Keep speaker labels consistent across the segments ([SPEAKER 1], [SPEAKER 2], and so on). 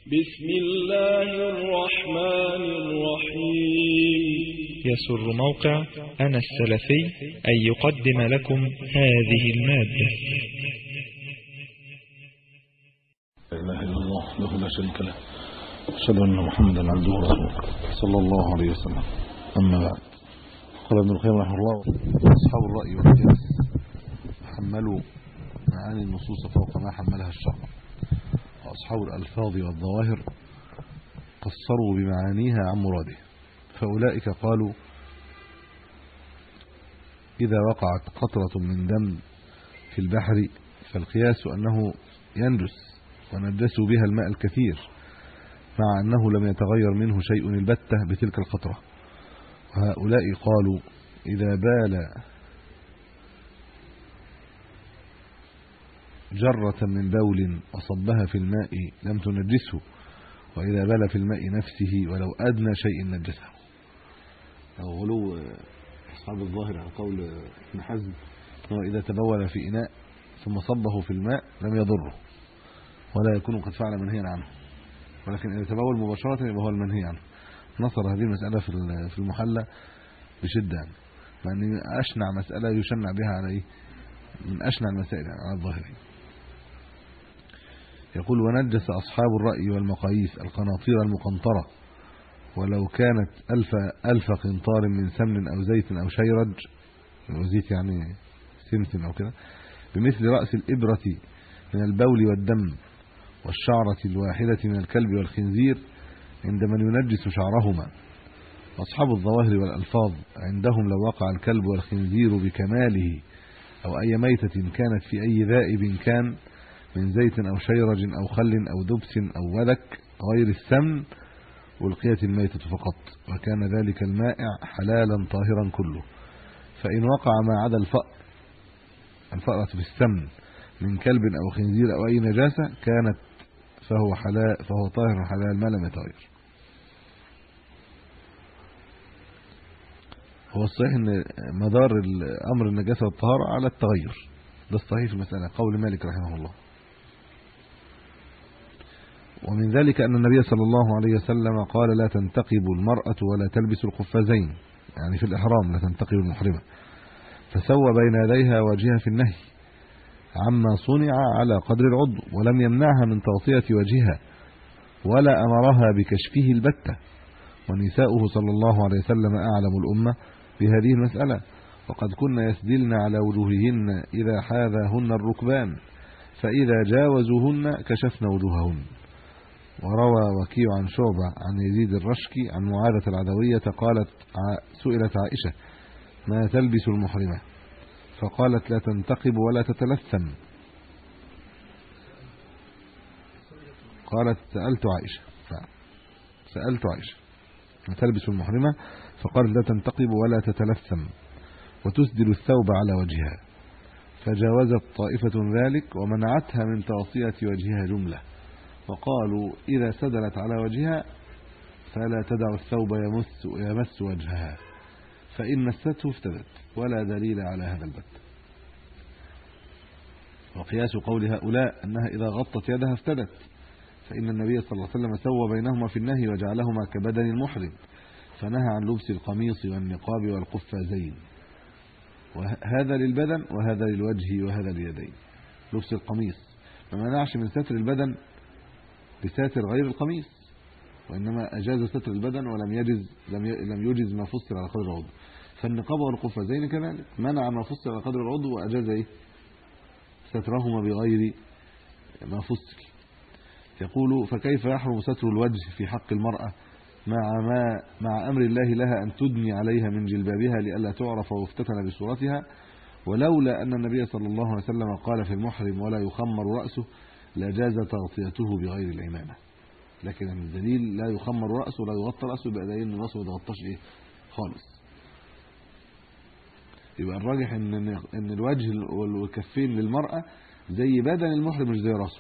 [SPEAKER 1] بسم الله الرحمن الرحيم.
[SPEAKER 2] يسر موقع أنا السلفي أن يقدم لكم هذه المادة.
[SPEAKER 3] لا إله إلا الله له لا شريك له، أشهد أن محمدا عبده ورسوله صلى الله عليه وسلم. أما بعد، قال ابن القيم رحمه الله: أصحاب الرأي والقياس حملوا معاني النصوص فوق ما حملها الشرع، وأصحاب الألفاظ والظواهر قصروا بمعانيها عن مراده. فأولئك قالوا: إذا وقعت قطرة من دم في البحر فالقياس أنه ينجس، ونجسوا بها الماء الكثير مع أنه لم يتغير منه شيء البتة بتلك القطرة. وهؤلاء قالوا: إذا بال جرة من بول وصبها في الماء لم تنجسه، وإذا بال في الماء نفسه ولو أدنى شيء نجسه. أو غلو أصحاب الظاهر على قول ابن حزم أنه إذا تبول في إناء ثم صبه في الماء لم يضره ولا يكون قد فعل منهيا عنه، ولكن إذا تبول مباشرة يبقى هو المنهي عنه. نصر هذه المسألة في المحلى بشدة، مع أن أشنع مسألة يشنع بها عليه من أشنع المسائل على الظاهرين. يقول: ونجس أصحاب الرأي والمقاييس القناطير المقنطرة ولو كانت ألف قنطار من سمن أو زيت أو شيرج، وزيت يعني سمسم أو كده، بمثل رأس الإبرة من البول والدم والشعرة الواحدة من الكلب والخنزير عند من ينجس شعرهما. أصحاب الظواهر والألفاظ عندهم لو وقع الكلب والخنزير بكماله أو أي ميتة كانت في أي ذائب كان من زيت أو شيرج أو خل أو دبس أو ودك غير السمن ألقيت الميتة فقط، وكان ذلك المائع حلالا طاهرا كله. فإن وقع ما عدا الفأرة في السمن من كلب أو خنزير أو أي نجاسة كانت فهو طاهر حلال ما لم يتغير. هو الصحيح ان مدار الامر النجاسه والطهاره على التغير، ده الصحيح في المساله، قول مالك رحمه الله. ومن ذلك ان النبي صلى الله عليه وسلم قال: لا تنتقب المرأة ولا تلبس القفازين، يعني في الإحرام لا تنتقب المحرمة، فسوى بين يديها وجهها في النهي عما صنع على قدر العضو، ولم يمنعها من تغطية وجهها ولا أمرها بكشفه البتة. ونساؤه صلى الله عليه وسلم أعلم الأمة بهذه المسألة، وقد كن يسدلن على وجوههن إذا حاذاهن الركبان، فإذا جاوزوهن كشفن وجوههن. وروى وكيع عن شعبة عن يزيد الرشكي عن معاذة العدوية قالت: سئلت عائشة: ما تلبس المحرمة؟ فقالت: لا تنتقب ولا تتلثم. قالت: سألت عائشة ما تلبس المحرمة؟ فقالت: لا تنتقب ولا تتلثم وتسدل الثوب على وجهها. فجاوزت طائفة ذلك ومنعتها من تغطية وجهها جملة، وقالوا: إذا سدلت على وجهها فلا تدع الثوب يمس وجهها، فإن مسته افتدت، ولا دليل على هذا البت. وقياس قول هؤلاء أنها إذا غطت يدها افتدت، فإن النبي صلى الله عليه وسلم سوى بينهما في النهي وجعلهما كبدن المحرم، فنهى عن لبس القميص والنقاب والقفازين، وهذا للبدن وهذا للوجه وهذا لليدين. لبس القميص ما منعش من ستر البدن بساتر غير القميص، وإنما أجاز ستر البدن ولم يجز ما فصل على قدر العضو. فالنقاب والقفازين كذلك منع ما فصل على قدر العضو وأجاز سترهما بغير ما فصل. يقول: فكيف يحرم ستر الوجه في حق المرأة مع أمر الله لها أن تدني عليها من جلبابها لئلا تعرف ويفتتن بصورتها؟ ولولا أن النبي صلى الله عليه وسلم قال في المحرم: ولا يخمر رأسه، لجاز تغطيته بغير العمامة. لكن الدليل لا يخمر رأسه ولا يغطى رأسه، يبقى دليل ان رأسه ما يتغطاش خالص. يبقى الراجح ان الوجه والكفين للمرأة زي بدن المحرم مش زي رأسه.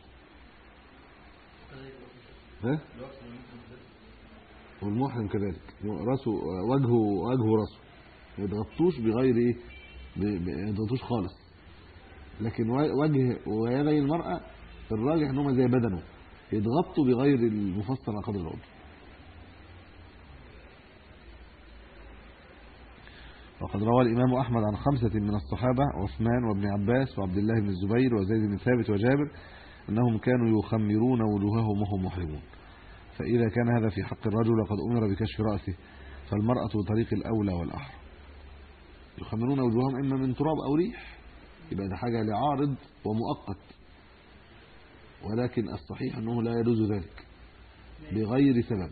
[SPEAKER 3] والمحرم كذلك رأسه وجهه رأسه ما يتغطوش بغير ما يتغطوش خالص. لكن وجه ويدي المرأة الراجح انهم زي بدنه، يتغطوا بغير المفصل على قدر العضو. وقد روى الإمام أحمد عن 5 من الصحابة عثمان وابن عباس وعبد الله بن الزبير وزيد بن ثابت وجابر أنهم كانوا يخمرون وجوههم وهم محرمون. فإذا كان هذا في حق الرجل وقد أمر بكشف رأسه، فالمرأة بطريق الأولى والأحرى. يخمرون وجوههم إما من تراب أو ريح، يبقى ده حاجة لعارض ومؤقت، ولكن الصحيح أنه لا يجوز ذلك بغير سبب،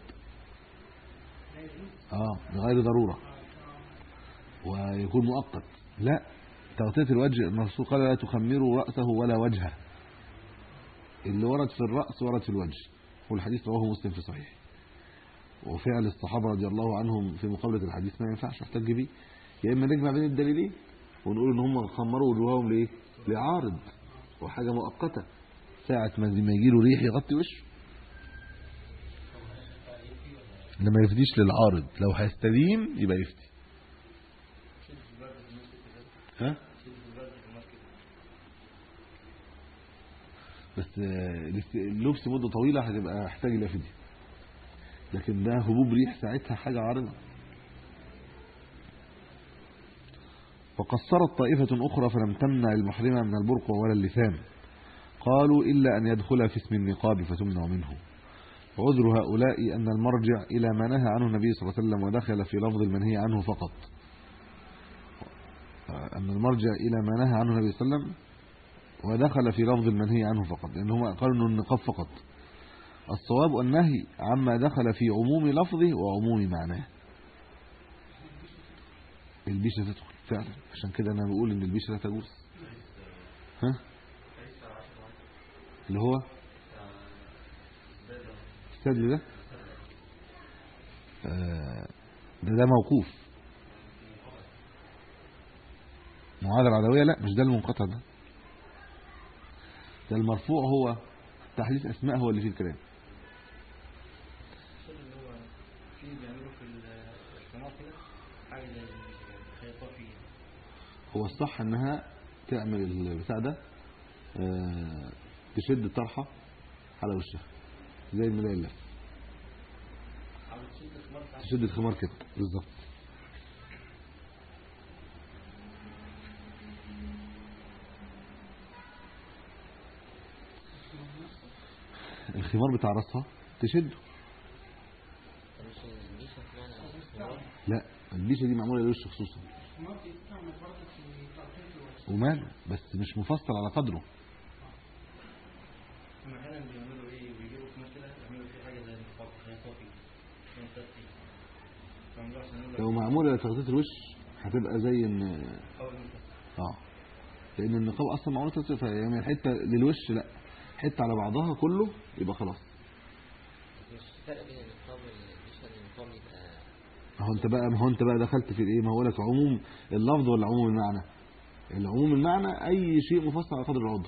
[SPEAKER 3] بغير ضرورة، ويكون مؤقت. لا، تغطية الوجه الرسول قال لا تخمروا رأسه ولا وجهه، اللي ورد في الرأس ورد في الوجه، والحديث رواه مسلم في صحيح. وفعل الصحابة رضي الله عنهم في مقابلة الحديث ما ينفعش نحتج به. يا إما نجمع بين الدليلين ونقول إن هم خمروا وجوههم ليه؟ لعارض وحاجة مؤقتة، ساعة ما يجي له ريح يغطي وشه، لما يفديش للعارض. لو هيستديم يبقى يفتي. بس اللبس مدة طويلة هتبقى محتاج الى فدية، لكن ده هبوب ريح ساعتها حاجة عارضة. وقصرت طائفة أخرى فلم تمنع المحرمة من البرقع ولا اللثام، قالوا إلا أن يدخل في اسم النقاب فتمنع منه. وعذر هؤلاء أن المرجع إلى ما نهى عنه النبي صلى الله عليه وسلم ودخل في لفظ المنهي عنه فقط، أن المرجع إلى ما نهى عنه النبي صلى الله عليه وسلم ودخل في لفظ المنهي عنه فقط، لأنهم قالوا أنه النقاب فقط. الصواب النهي عما دخل في عموم لفظه وعموم معناه. البيشة تدخل فعلا، عشان كده أنا بقول أن البيشة لا تجوز. اللي هو السدل ده موقوف. معاذ العدوية لا، مش ده المنقطع، ده المرفوع. هو تحديث اسماء هو اللي فيه الكلام. هو الصح انها تعمل البتاع ده، تشد الطرحه على وشها زي الملايه اللي تشد الخمار كده بالظبط. الخمار بتاع راسها تشده. لا، البيشه دي معموله للوش خصوصا، وماله، بس مش مفصل على قدره. لو معموله لتغطيه الوش هتبقى زي ان لان النقاب اصلا معموله لتغطيه، يعني الحته للوش لا، حته على بعضها كله يبقى خلاص.
[SPEAKER 4] الفرق بين النقاب والبيشة النقاب يبقى
[SPEAKER 3] ما هو انت بقى دخلت في الايه؟ ما هو لك عموم اللفظ ولا عموم المعنى؟ العموم المعنى اي شيء مفصل على قدر العضو.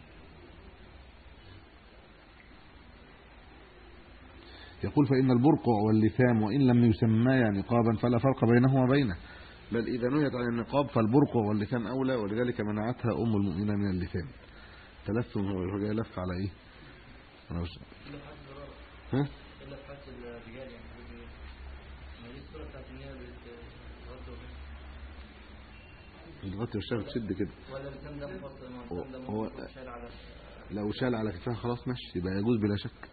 [SPEAKER 3] يقول فإن البرقع واللثام وإن لم يسميا نقابا فلا فرق بينهما وبينه، بل إذا نهيت عن النقاب فالبرقع واللثام أولى، ولذلك منعتها أم المؤمنين من اللثام. تلثم هو جاي لف على إيه؟ أنا مش إلا في حالة الرجال، يعني ما دي الصورة بتاعت النية بتغطي وشها بتشد كده، ولا اللثام ده مفصل؟ ما هو لو شال على كتفها خلاص ماشي، يبقى يجوز بلا شك.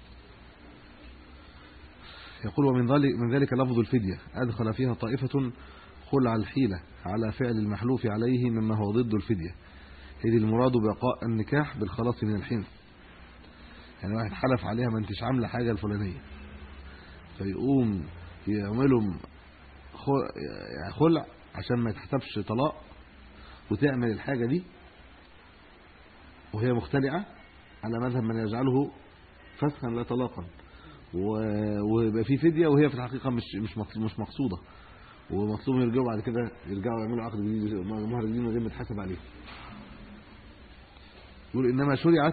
[SPEAKER 3] يقول ومن ذلك لفظ الفدية أدخل فيها طائفة خلع الحيلة على فعل المحلوف عليه مما هو ضد الفدية، إذ المراد بقاء النكاح بالخلاص من الحنث. يعني واحد حلف عليها ما انتش عامله حاجه الفلانيه، فيقوم يعملهم خلع عشان ما يتحسبش طلاق، وتعمل الحاجه دي وهي مختلعه على مذهب من يجعله فسخا لا طلاقا، ويبقى في فديه وهي في الحقيقه مش مقصوده، ومطلوب يرجعوا بعد كده يرجعوا يعملوا عقد جديد مهر جديد من غير ما يتحسب عليه. يقول انما شرعت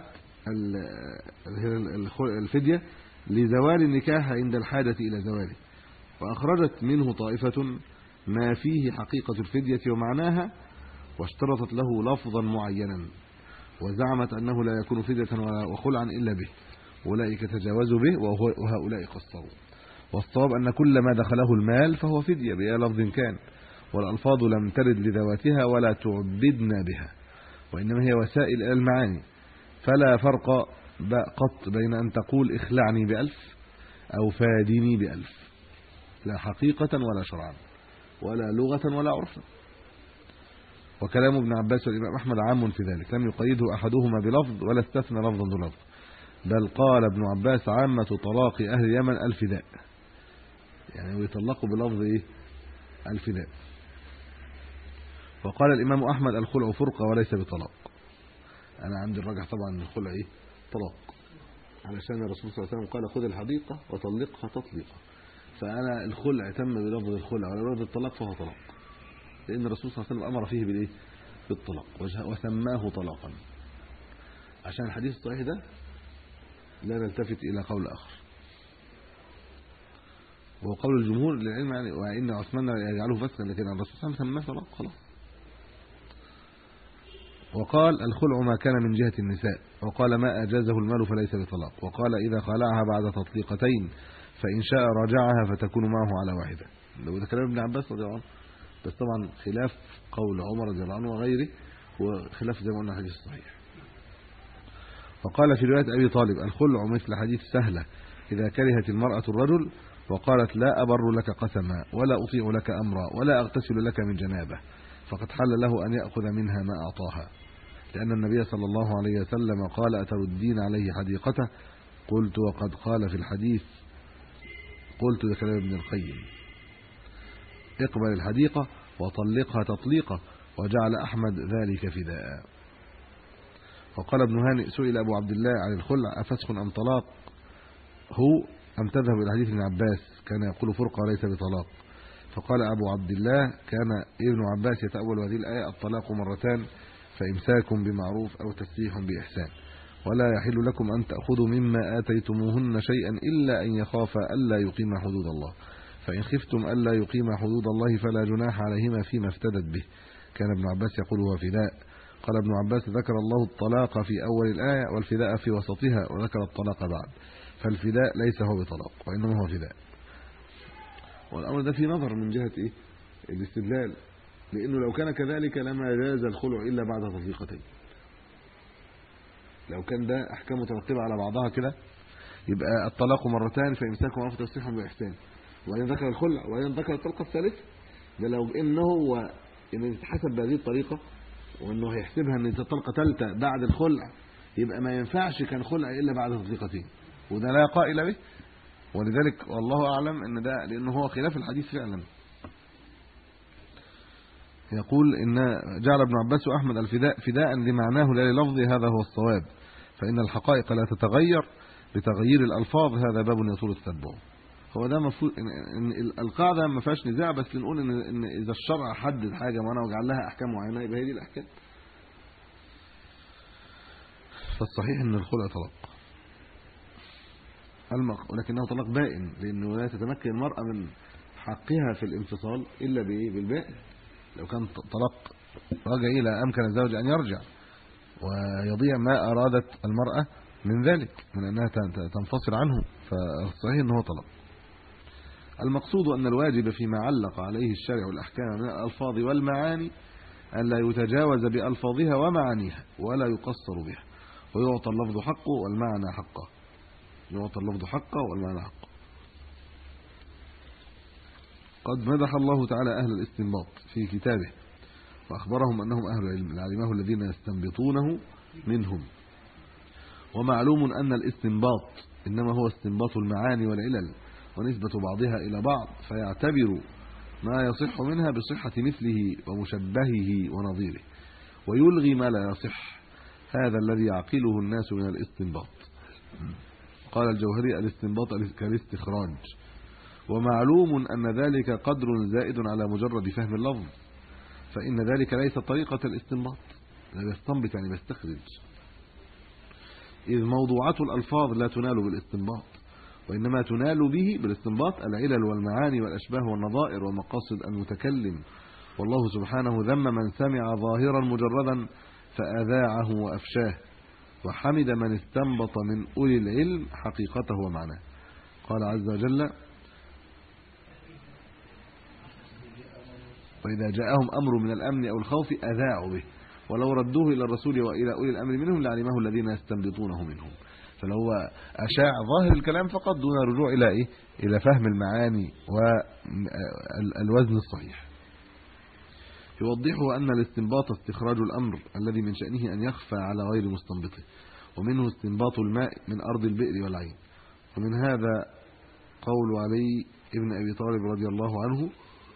[SPEAKER 3] الفدية لزوال النكاح عند الحاجة إلى زواله، وأخرجت منه طائفة ما فيه حقيقة الفدية ومعناها، واشترطت له لفظا معينا، وزعمت أنه لا يكون فدية وخلعا إلا به، أولئك تجاوزوا به وهؤلاء قصروا. والصواب أن كل ما دخله المال فهو فدية بأي لفظ كان، والألفاظ لم ترد لذواتها ولا تعبدنا بها، وإنما هي وسائل إلى المعاني، فلا فرق قط بين أن تقول اخلعني ب1000 أو فادني ب1000، لا حقيقة ولا شرعا ولا لغة ولا عرفا. وكلام ابن عباس والإمام أحمد عام في ذلك، لم يقيده أحدهما بلفظ ولا استثنى لفظا دون لفظ، بل قال ابن عباس عامة طلاق أهل اليمن الفداء، يعني يطلقوا بلفظ ايه؟ الفداء. وقال الإمام أحمد الخلع فرقة وليس بطلاق. أنا عندي الراجح طبعا الخلع ايه؟ طلاق، علشان الرسول صلى الله عليه وسلم قال خذ الحديقة وطلقها تطليقا، فأنا الخلع تم بلفظ الخلع ولا بلفظ الطلاق فهو طلاق، لأن الرسول صلى الله عليه وسلم أمر فيه بالايه؟ بالطلاق وسماه طلاقا. عشان الحديث الصحيح ده لا نلتفت إلى قول آخر، وقول الجمهور للعلم يعني وإن عثمان يجعله فسقا، لكن الرسول صلى الله عليه وسلم سماه طلاق خلاص. وقال الخلع ما كان من جهة النساء، وقال ما أجازه المال فليس بطلاق، وقال إذا خلعها بعد تطليقتين فإن شاء رجعها فتكون معه على واحدة. ده كلام ابن عباس رضي الله عنه، بس طبعا خلاف قول عمر رضي الله عنه وغيره، وخلاف زي ما قلنا الحديث الصحيح. وقال في رواية أبي طالب الخلع مثل حديث سهلة إذا كرهت المرأة الرجل وقالت لا أبر لك قسما ولا أطيع لك أمرا ولا أغتسل لك من جنابه، فقد حل له أن يأخذ منها ما أعطاها، لأن النبي صلى الله عليه وسلم قال أتردين عليه حديقته؟ قلت وقد قال في الحديث، قلت ده كلام ابن القيم، اقبل الحديقة وطلقها تطليقة، وجعل أحمد ذلك فداء. وقال ابن هانئ سئل أبو عبد الله عن الخلع أفسخ أم طلاق هو أم تذهب إلى حديث ابن عباس كان يقول فرقة وليس بطلاق، فقال أبو عبد الله كان ابن عباس يتأول هذه الآية الطلاق مرتان فإمساك بمعروف أو تسريح بإحسان، ولا يحل لكم أن تأخذوا مما آتيتموهن شيئا إلا أن يخافا ألا يقيما حدود الله، فإن خفتم ألا يقيما حدود الله فلا جناح عليهما فيما افتدت به. كان ابن عباس يقول هو فداء. قال ابن عباس ذكر الله الطلاق في أول الآية والفداء في وسطها، وذكر الطلاق بعد، فالفداء ليس هو بطلاق وإنما هو فداء. والأمر ده في نظر من جهة إيه؟ الاستدلال، لأنه لو كان كذلك لما جاز الخلع إلا بعد تطليقتين. لو كان ده أحكام مترتبة على بعضها كده يبقى الطلاق مرتان فإمساك معروف تسريح بإحسان، وبعدين ذكر الخلع وبعدين ذكر الطلقة الثالثة. ده لو إنه هو إن يتحسب بهذه الطريقة وإنه هيحسبها إن الطلقة ثالثة بعد الخلع، يبقى ما ينفعش كان خلع إلا بعد تطليقتين، وده لا قائل به. ولذلك والله أعلم إن ده لأنه هو خلاف الحديث فعلا. يقول إن جعل ابن عباس وأحمد الفداء فداء لمعناه لا للفظه، هذا هو الصواب، فإن الحقائق لا تتغير بتغيير الألفاظ، هذا باب يطول التتبع. هو ده مفروض إن القاعدة ما فيهاش نزاع، بس نقول إن إذا الشرع حدد حاجة معينة وجعل لها أحكام معينة يبقى هي دي الأحكام. فالصحيح إن الخلع طلاق ولكنه طلاق بائن، لأنه لا تتمكن المرأة من حقها في الانفصال إلا بالبائن. لو كان طلاق رجع إلى أمكن الزوج أن يرجع ويضيع ما أرادت المرأة من ذلك من أنها تنفصل عنه، فالصحيح أنه طلاق. المقصود أن الواجب فيما علق عليه الشرع والأحكام من الألفاظ والمعاني أن لا يتجاوز بألفاظها ومعانيها ولا يقصر بها، ويعطى اللفظ حقه والمعنى حقه، يعطى اللفظ حقه والمعنى حقه. قد مدح الله تعالى أهل الاستنباط في كتابه وأخبرهم أنهم أهل العلم لعلمه الذين يستنبطونه منهم. ومعلوم أن الاستنباط إنما هو استنباط المعاني والعلل ونسبة بعضها إلى بعض، فيعتبر ما يصح منها بصحة مثله ومشبهه ونظيره، ويلغي ما لا يصح. هذا الذي يعقله الناس من الاستنباط. قال الجوهري الاستنباط كالاستخراج، ومعلوم أن ذلك قدر زائد على مجرد فهم اللفظ، فإن ذلك ليس طريقة الاستنباط، لا يستنبط يعني بيستخرج، إذ موضوعات الألفاظ لا تنال بالاستنباط، وإنما تنال به بالاستنباط العلل والمعاني والأشباه والنظائر ومقاصد المتكلم. والله سبحانه ذم من سمع ظاهرا مجردا فأذاعه وأفشاه، وحمد من استنبط من أولي العلم حقيقته ومعناه. قال عز وجل: وإذا جاءهم أمر من الأمن أو الخوف أذاعوا به ولو ردوه إلى الرسول وإلى أولي الأمر منهم لعلمه الذين يستنبطونه منهم. فلو هو أشاع ظاهر الكلام فقط دون رجوع إلى إلى فهم المعاني والوزن الصحيح. يوضحه أن الاستنباط استخراج الأمر الذي من شأنه أن يخفى على غير مستنبطه، ومنه استنباط الماء من أرض البئر والعين. ومن هذا قول علي ابن أبي طالب رضي الله عنه: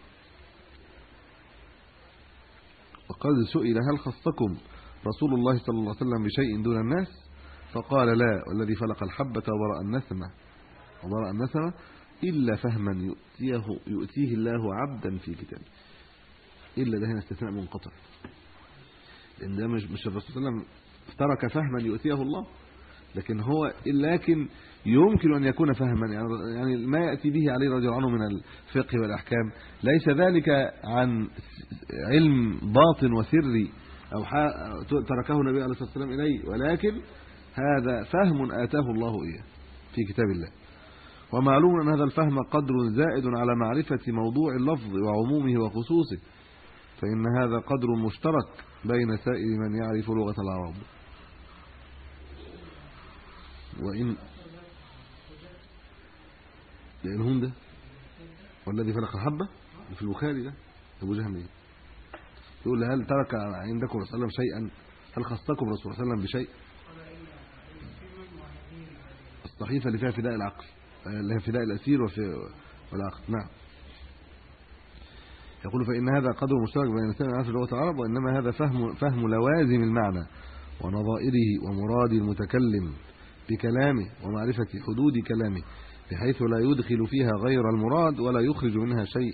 [SPEAKER 3] وقد سئل: هل خصكم رسول الله صلى الله عليه وسلم بشيء دون الناس؟ فقال: لا، والذي فلق الحبة وبرأ النسمة إلا فهما يؤتيه الله عبدا في كتابه. إلا ده هنا استثناء منقطع، لأن ده مش الرسول صلى الله عليه وسلم ترك فهما يؤتيه الله، لكن يمكن أن يكون فهما، يعني ما يأتي به عليه رضي الله عنه من الفقه والأحكام ليس ذلك عن علم باطن وسري أو تركه النبي عليه الصلاة والسلام إليه، ولكن هذا فهم آتاه الله إياه في كتاب الله. ومعلوم أن هذا الفهم قدر زائد على معرفة موضوع اللفظ وعمومه وخصوصه، فإن هذا قدر مشترك بين سائر من يعرف لغة العرب. وإن لأنهم ده والذي فلق الحبة في البخاري ده أبو جهم يقول: هل ترك عندكم رسول الله شيئا؟ هل خصكم رسول الله صلى الله عليه وسلم بشيء؟ الصحيفة اللي فيها فداء العقل، اللي هي فداء الأسير والعقل. نعم. يقول: فإن هذا قدر مشترك بين الإنسان في لغة العرب، وإنما هذا فهم لوازم المعنى ونظائره ومراد المتكلم بكلامه ومعرفة حدود كلامه، بحيث لا يدخل فيها غير المراد ولا يخرج منها شيء،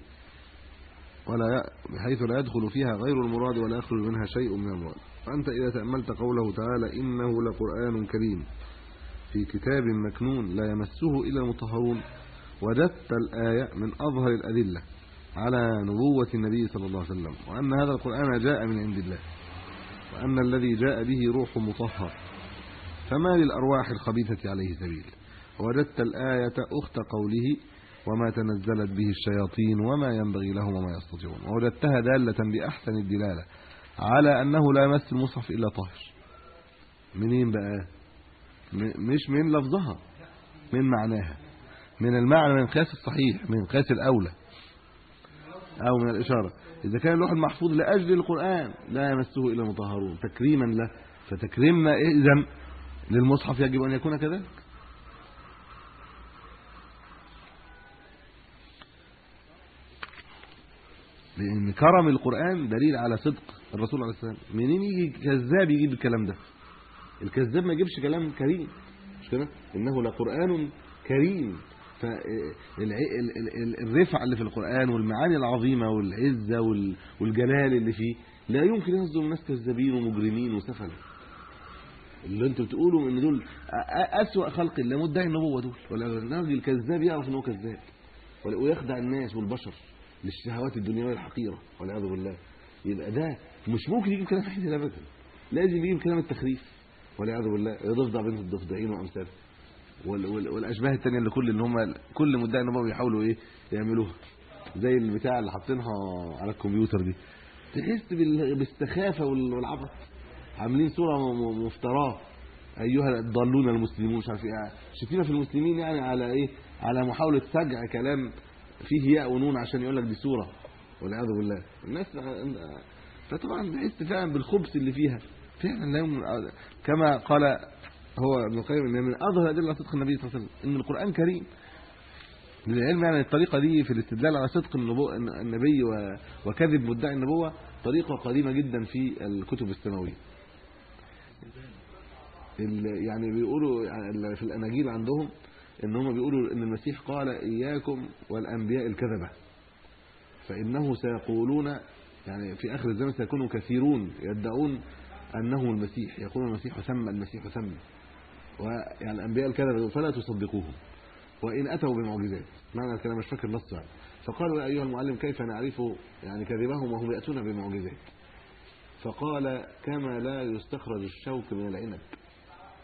[SPEAKER 3] بحيث لا يدخل فيها غير المراد ولا يخرج منها شيء من المراد. فأنت إذا تأملت قوله تعالى: إنه لقرآن كريم في كتاب مكنون لا يمسه إلا المطهرون، وجدت الآية من أظهر الأدلة على نبوة النبي صلى الله عليه وسلم، وأن هذا القرآن جاء من عند الله، وأن الذي جاء به روح مطهر، فما للأرواح الخبيثة عليه سبيل. وجدت الآية أخت قوله: وما تنزلت به الشياطين وما ينبغي لهم وما يستطيعون. ووجدتها دالة بأحسن الدلالة على أنه لا يمس المصحف إلا طاهر. منين بقى؟ مش من لفظها، من معناها، من المعنى، من قياس الصحيح، من قياس الأولى، أو من الإشارة. إذا كان اللوح المحفوظ لأجل القرآن لا يمسه إلا المطهرون تكريما له، فتكريمنا إذن للمصحف يجب أن يكون كذلك. لأن كرم القرآن دليل على صدق الرسول عليه السلام. منين يجي كذاب يجيب الكلام ده؟ الكذاب ما يجيبش كلام كريم، مش كده؟ إنه لقرآن كريم. فالرفع اللي في القرآن والمعاني العظيمة والعزة والجلال اللي فيه لا يمكن يصدر الناس كذابين ومجرمين وسفلة. اللي انتوا بتقولوا ان دول أسوأ خلق الله مدعي النبوة دول، ولا الراجل الكذاب يعرف ان هو كذاب ويخدع الناس والبشر للشهوات الدنيوية الحقيرة والعياذ بالله. يبقى ده مش ممكن يجيب كلام حديث ابدا، لازم يجيب كلام التخريف والعياذ بالله، يضفدع بين الضفدعين وامثاله والاشباه الثانيه اللي كل مدعي النبوة بيحاولوا يعملوها، زي البتاع اللي حاطينها على الكمبيوتر دي، تحس بالسخافه والعبث. عاملين صوره مفتراه: ايها الضالون المسلمون، مش عارف ايه، شايفينها في المسلمين يعني على على محاوله سجع كلام فيه ياء ونون عشان يقول لك دي صوره والعياذ بالله. الناس فطبعا بحس فعلا بالخبث اللي فيها فعلا. لا يمكن، كما قال هو ابن القيم، ان من اظهر ادله صدق النبي صلى الله عليه وسلم ان القرآن كريم. للعلم يعني الطريقه دي في الاستدلال على صدق النبي وكذب مدعي النبوه طريقه قديمه جدا في الكتب السماويه. يعني بيقولوا في الاناجيل عندهم ان هم بيقولوا ان المسيح قال: اياكم والانبياء الكذبه، فانه سيقولون، يعني في اخر الزمن سيكونوا كثيرون يدعون انه المسيح، يقولون المسيح ثم، ويعني الانبياء الكذبه فلا تصدقوهم وان اتوا بمعجزات. معنى الكلام مش فاكر نص يعني. فقالوا: يا ايها المعلم كيف نعرف يعني كذبهم وهم ياتون بمعجزات؟ فقال: كما لا يستخرج الشوك من العنب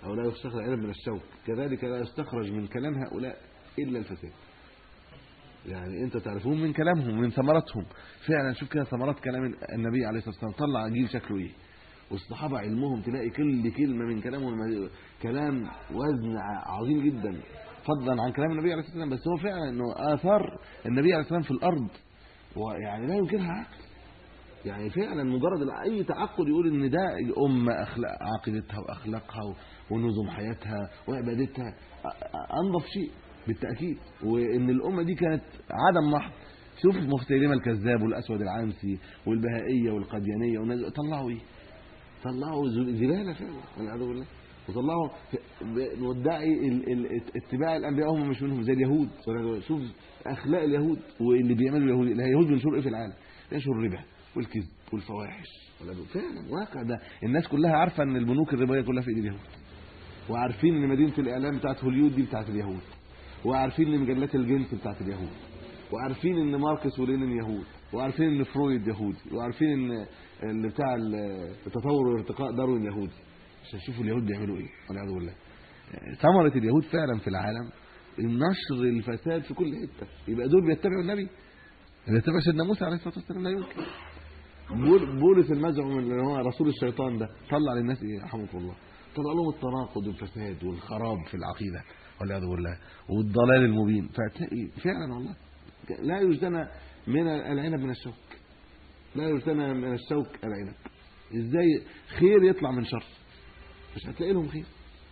[SPEAKER 3] او لا يستخرج العنب من الشوك، كذلك لا يستخرج من كلام هؤلاء الا الفساد. يعني انت تعرفون من كلامهم من ثمراتهم. فعلا شوف كده ثمرات كلام النبي عليه الصلاه والسلام، طلع جيل شكله ايه. والصحابه علمهم تلاقي كل كلمه من كلامهم كلام وزن عظيم جدا فضلا عن كلام النبي عليه الصلاه والسلام. بس هو فعلا انه اثار النبي عليه الصلاه والسلام في الارض ويعني لا يمكنها عقل. يعني فعلا مجرد اي تعقل يقول ان ده الامه اخلاق عقيدتها واخلاقها ونظم حياتها وعبادتها انظف شيء بالتاكيد، وان الامه دي كانت عدم محض. شوف مسيلمه الكذاب والاسود العنسي والبهائيه والقديانيه طلعوا ايه؟ طلعوا زباله فعلا والعياذ بالله. وطلعوا مدعي اتباع الانبياء هم مش منهم زي اليهود. شوف اخلاق اليهود واللي بيعملوا اليهود بينشروا ايه في العالم؟ ينشروا الربا والكذب والفواحش. فعلا واقع ده. الناس كلها عارفه ان البنوك الربويه كلها في ايد اليهود، وعارفين ان مدينه الاعلام بتاعت هوليود دي بتاعت اليهود، وعارفين ان مجلات الجنس بتاعت اليهود، وعارفين ان ماركس ولينين يهود، وعارفين ان فرويد يهودي، وعارفين ان اللي بتاع التطور والارتقاء داروين يهودي. عشان شوفوا اليهود بيعملوا ايه والعياذ بالله. ثمره اليهود فعلا في العالم النشر الفساد في كل حته. يبقى دول بيتبعوا النبي اللي يتبع سيدنا موسى عليه الصلاه والسلام؟ لا يمكن. بولس المزعم اللي هو رسول الشيطان ده طلع للناس ايه رحمه الله؟ طلع لهم التناقض والفساد والخراب في العقيده والعياذ بالله والضلال المبين. فتلاقي فعلا والله لا يجتنى من العنب من الشوك، لا يجتنى من الشوك العنب. ازاي خير يطلع من شر؟ مش هتلاقي لهم خير.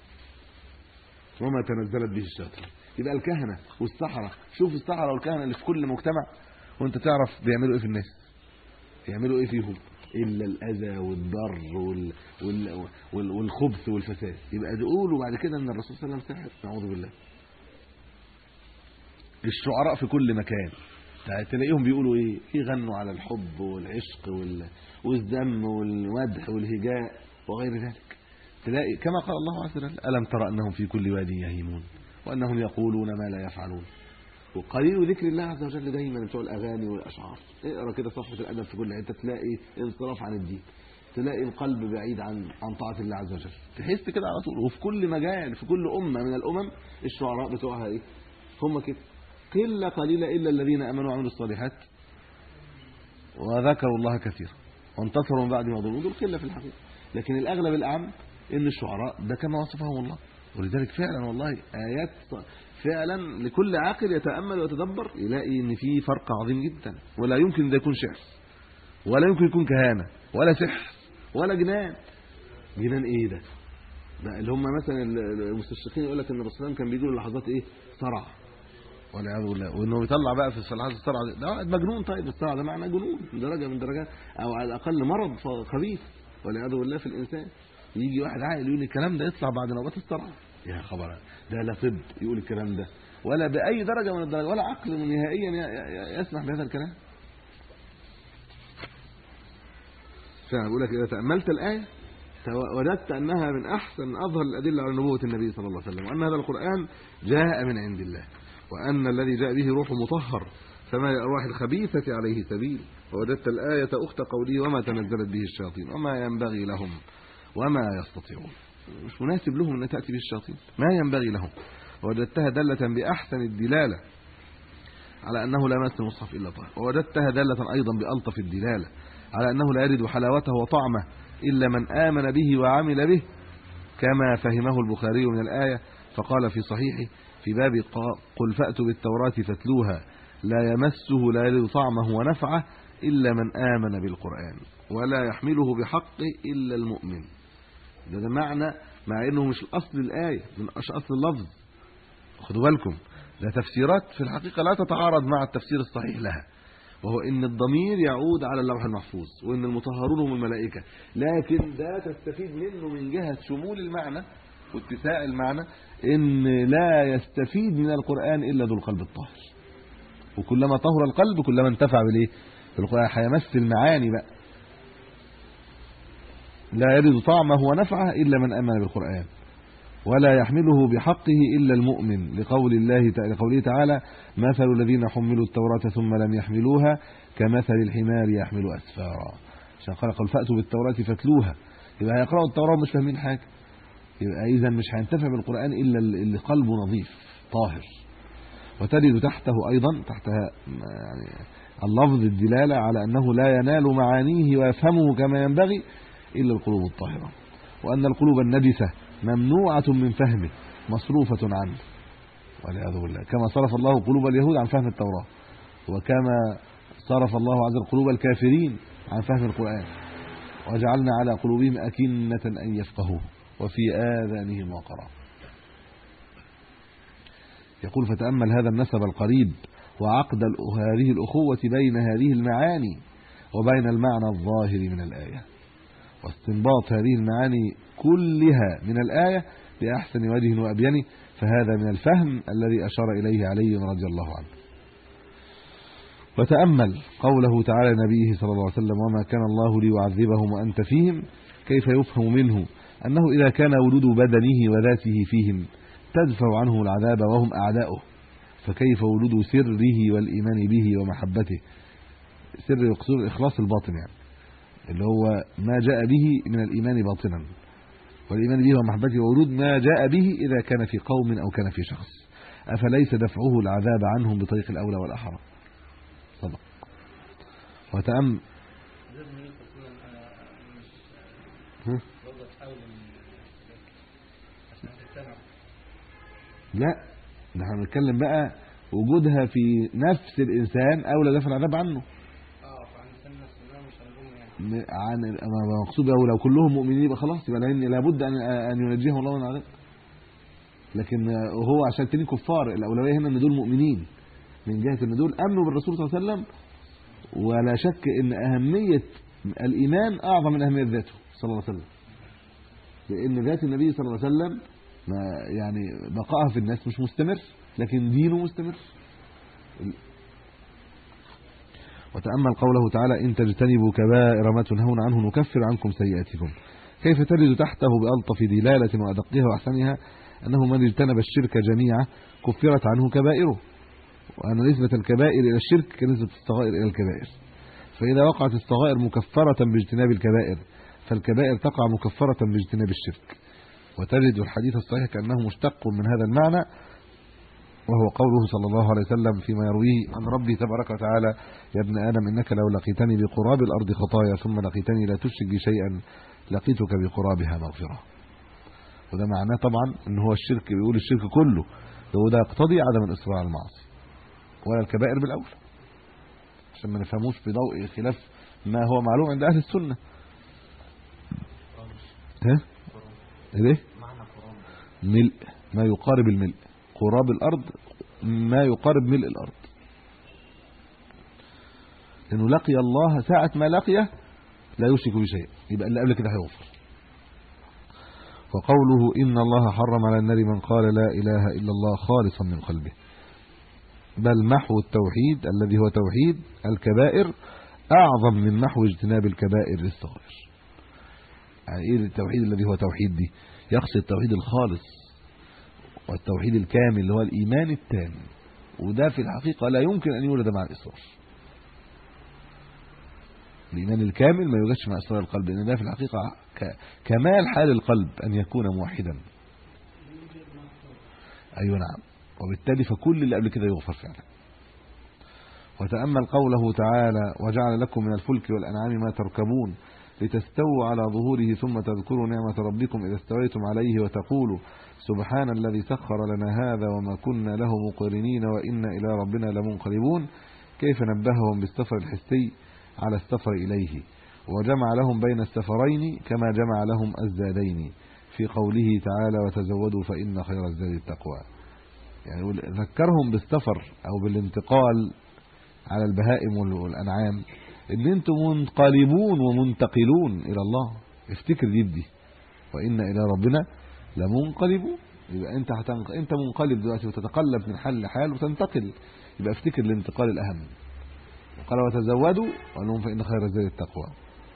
[SPEAKER 3] وما تنزلت به الشياطين. يبقى الكهنه والسحره، شوف السحره والكهنه اللي في كل مجتمع وانت تعرف بيعملوا ايه في الناس، يعملوا ايه فيهم الا الاذى والضر والخبث والفساد. يبقى تقولوا بعد كده ان الرسول صلى الله عليه وسلم سحر؟ نعوذ بالله. الشعراء في كل مكان تلاقيهم بيقولوا ايه؟ يغنوا على الحب والعشق والذم والمدح والهجاء وغير ذلك. تلاقي كما قال الله عز وجل: الم ترى انهم في كل واد يهيمون وانهم يقولون ما لا يفعلون. وقليل ذكر الله عز وجل دايما بتوع الاغاني والاشعار. اقرا كده صفحه الادب في كل حته تلاقي انصراف عن الدين، تلاقي القلب بعيد عن طاعه الله عز وجل. تحس كده على طول. وفي كل مجال في كل امه من الامم الشعراء بتوعها ايه؟ هم كده قله قليله الا الذين امنوا وعملوا الصالحات وذكروا الله كثيرا وانتصروا من بعد ما ظلموا. دول قله في الحقيقه، لكن الاغلب الاعم ان الشعراء ده كما وصفهم الله. ولذلك فعلا والله ايات فعلا لكل عاقل يتامل ويتدبر يلاقي ان في فرق عظيم جدا. ولا يمكن ده يكون شعر، ولا يمكن يكون كهانه، ولا سحر، ولا جنان. جنان ايه ده اللي هم مثلا المستشرقين يقول لك ان الرسول كان بيجي له لحظات ايه؟ صرع والعياذ بالله، وانه بيطلع بقى في لحظات الصرع ده مجنون. طيب الصرع ده معناه جنون درجه من درجات، او على الاقل مرض خبيث والعياذ بالله في الانسان. يجي واحد عاقل يقول الكلام ده يطلع بعد نوبات الصرع؟ يا خبر، ده لا طب يقول الكلام ده ولا باي درجه من الدرجات، ولا عقل نهائيا يسمح بهذا الكلام. فانا بقول لك اذا تاملت الايه وجدت انها من احسن اظهر الادله على نبوه النبي صلى الله عليه وسلم، وان هذا القران جاء من عند الله، وان الذي جاء به روح مطهر فما للارواح الخبيثه عليه سبيل. ووجدت الايه اخت قوله: وما تنزلت به الشياطين وما ينبغي لهم وما يستطيعون. مش مناسب لهم ان تاتي به الشياطين، ما ينبغي لهم. ووجدتها داله باحسن الدلاله على انه لا يمس المصحف الا طاهر. ووجدتها داله ايضا بالطف الدلاله على انه لا يجد حلاوته وطعمه الا من امن به وعمل به، كما فهمه البخاري من الايه فقال في صحيحه في باب قل فاتوا بالتوراة فاتلوها لا يمسه لا يجد طعمه ونفعه الا من امن بالقران ولا يحمله بحقه الا المؤمن. ده معنى، مع انه مش اصل الايه، من اصل اللفظ. خدوا بالكم، ده تفسيرات في الحقيقه لا تتعارض مع التفسير الصحيح لها، وهو ان الضمير يعود على اللوح المحفوظ، وان المطهرون هم الملائكه. لكن ده تستفيد منه من جهه شمول المعنى واتساع المعنى، ان لا يستفيد من القران الا ذو القلب الطاهر. وكلما طهر القلب كلما انتفع بالايه؟ بالقران. هيمثل المعاني بقى. لا يجد طعمه ونفعه الا من امن بالقران ولا يحمله بحقه الا المؤمن، لقوله تعالى: مثل الذين حملوا التوراة ثم لم يحملوها كمثل الحمار يحمل اسفارا. عشان قال فاتوا بالتوراة فاتلوها. يبقى هيقرأوا التوراة ومش فاهمين حاجه، يبقى اذا مش هينتفع بالقرآن الا اللي قلبه نظيف طاهر. وتجد تحته ايضا تحتها يعني اللفظ الدلاله على انه لا ينال معانيه ويفهمه كما ينبغي الا القلوب الطاهره، وان القلوب النجسه ممنوعه من فهمه مصروفه عنه والعياذ بالله، كما صرف الله قلوب اليهود عن فهم التوراة، وكما صرف الله عز وجل قلوب الكافرين عن فهم القرآن، وجعلنا على قلوبهم أكنة أن يفقهوه وفي آذانهم وقرا. يقول فتأمل هذا النسب القريب وعقد هذه الأخوة بين هذه المعاني وبين المعنى الظاهر من الآية، واستنباط هذه المعاني كلها من الآية بأحسن وجه وأبينه، فهذا من الفهم الذي أشار إليه علي رضي الله عنه. وتأمل قوله تعالى نبيه صلى الله عليه وسلم وما كان الله ليعذبهم وأنت فيهم، كيف يفهم منه أنه إذا كان وجود بدنه وذاته فيهم تدفع عنه العذاب وهم أعداؤه، فكيف وجود سره والإيمان به ومحبته، سر يقصد الإخلاص الباطن يعني اللي هو ما جاء به من الإيمان باطنا، والإيمان به ومحبته وورود ما جاء به إذا كان في قوم أو كان في شخص، أفليس دفعه العذاب عنهم بطريق الأولى والأحرى. صدق. وتأمل لا، نحن بنتكلم بقى وجودها في نفس الإنسان أولى دفع العذاب عنه. عن المقصود لو كلهم مؤمنين يبقى خلاص، يبقى لابد ان ينجيهم الله من العذاب، لكن هو عشان تاني كفار الاولويه هنا ان دول مؤمنين، من جهه ان دول امنوا بالرسول صلى الله عليه وسلم، ولا شك ان اهميه الايمان اعظم من اهميه ذاته صلى الله عليه وسلم، لان ذات النبي صلى الله عليه وسلم ما يعني بقائها في الناس مش مستمر، لكن دينه مستمر. وتأمل قوله تعالى إن تجتنبوا كبائر ما تنهون عنه نكفر عنكم سيئاتكم، كيف تجد تحته بألطف دلالة وأدقها وأحسنها أنه من اجتنب الشرك جميعا كفرت عنه كبائره، وأن نسبة الكبائر إلى الشرك كنسبة الصغائر إلى الكبائر، فإذا وقعت الصغائر مكفرة باجتناب الكبائر فالكبائر تقع مكفرة باجتناب الشرك. وتجد الحديث الصحيح كأنه مشتق من هذا المعنى، وهو قوله صلى الله عليه وسلم فيما يرويه عن ربي تبارك وتعالى يا ابن آدم إنك لو لقيتني بقراب الأرض خطايا ثم لقيتني لا تشرك بي شيئا لقيتك بقرابها مغفرة. وده معناه طبعا ان هو الشرك، بيقول الشرك كله وده يقتضي عدم الإصرار على المعاصي ولا الكبائر بالأولى، عشان ما نفهموش بضوء خلاف ما هو معلوم عند أهل السنة. ها ايه ملء ما يقارب الملء، قراب الارض ما يقارب ملء الارض، لانه لقي الله ساعه ما لقيه لا يشرك بشيء، يبقى اللي قبل كده هيغفر. وقوله ان الله حرم على النار من قال لا اله الا الله خالصا من قلبه، بل محو التوحيد الذي هو توحيد الكبائر اعظم من محو اجتناب الكبائر للصغائر. يعني ايه التوحيد الذي هو توحيد دي؟ يقصد التوحيد الخالص والتوحيد الكامل اللي هو الايمان التام، وده في الحقيقه لا يمكن ان يولد مع الاصرار. الايمان الكامل ما يوجدش مع اصرار القلب، لان ده في الحقيقه كمال حال القلب ان يكون موحدا. ايوه نعم، وبالتالي فكل اللي قبل كده يغفر فعلا. وتامل قوله تعالى وجعل لكم من الفلك والانعام ما تركبون لتستووا على ظهوره ثم تذكروا نعمة ربكم إذا استويتم عليه وتقولوا سبحان الذي سخر لنا هذا وما كنا له مقرنين وإنا إلى ربنا لمنقلبون. كيف نبههم بالسفر الحسي على السفر إليه، وجمع لهم بين السفرين كما جمع لهم الزادين في قوله تعالى وتزودوا فإن خير الزاد التقوى. يعني ذكرهم بالسفر أو بالانتقال على البهائم والأنعام ان انتم منقلبون ومنتقلون الى الله، افتكر دي وان الى ربنا لمنقلبون، يبقى انت منقلب دلوقتي وتتقلب من حال لحال وتنتقل، يبقى افتكر الانتقال الاهم. قال وتزودوا قال لهم فان خير الزاد التقوى.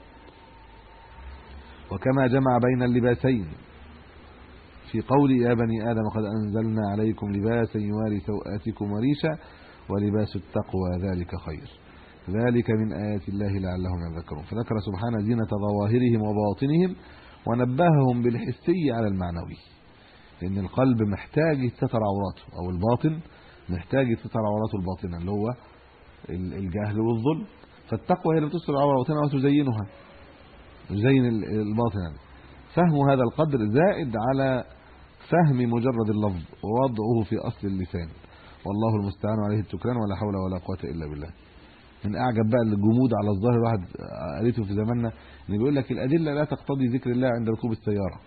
[SPEAKER 3] وكما جمع بين اللباسين في قول يا بني ادم قد انزلنا عليكم لباسا يواري سوآتكم وريشا ولباس التقوى ذلك خير ذلك من آيات الله لعلهم يذكرون. فذكر سبحانه زينة ظواهرهم وباطنهم ونبههم بالحسي على المعنوي، لأن القلب محتاج يستر عوراته، أو الباطن محتاج يستر عوراته الباطنة اللي هو الجهل والظلم. فالتقوى هي اللي بتستر عوراتنا وتزينها، تزين الباطنة. فهم هذا القدر زائد على فهم مجرد اللفظ ووضعه في أصل اللسان، والله المستعان عليه التكلان، ولا حول ولا قوة إلا بالله. من أعجب بقى الجمود على الظاهر، واحد قريته في زماننا اللي بيقول لك الأدلة لا تقتضي ذكر الله عند ركوب السيارة.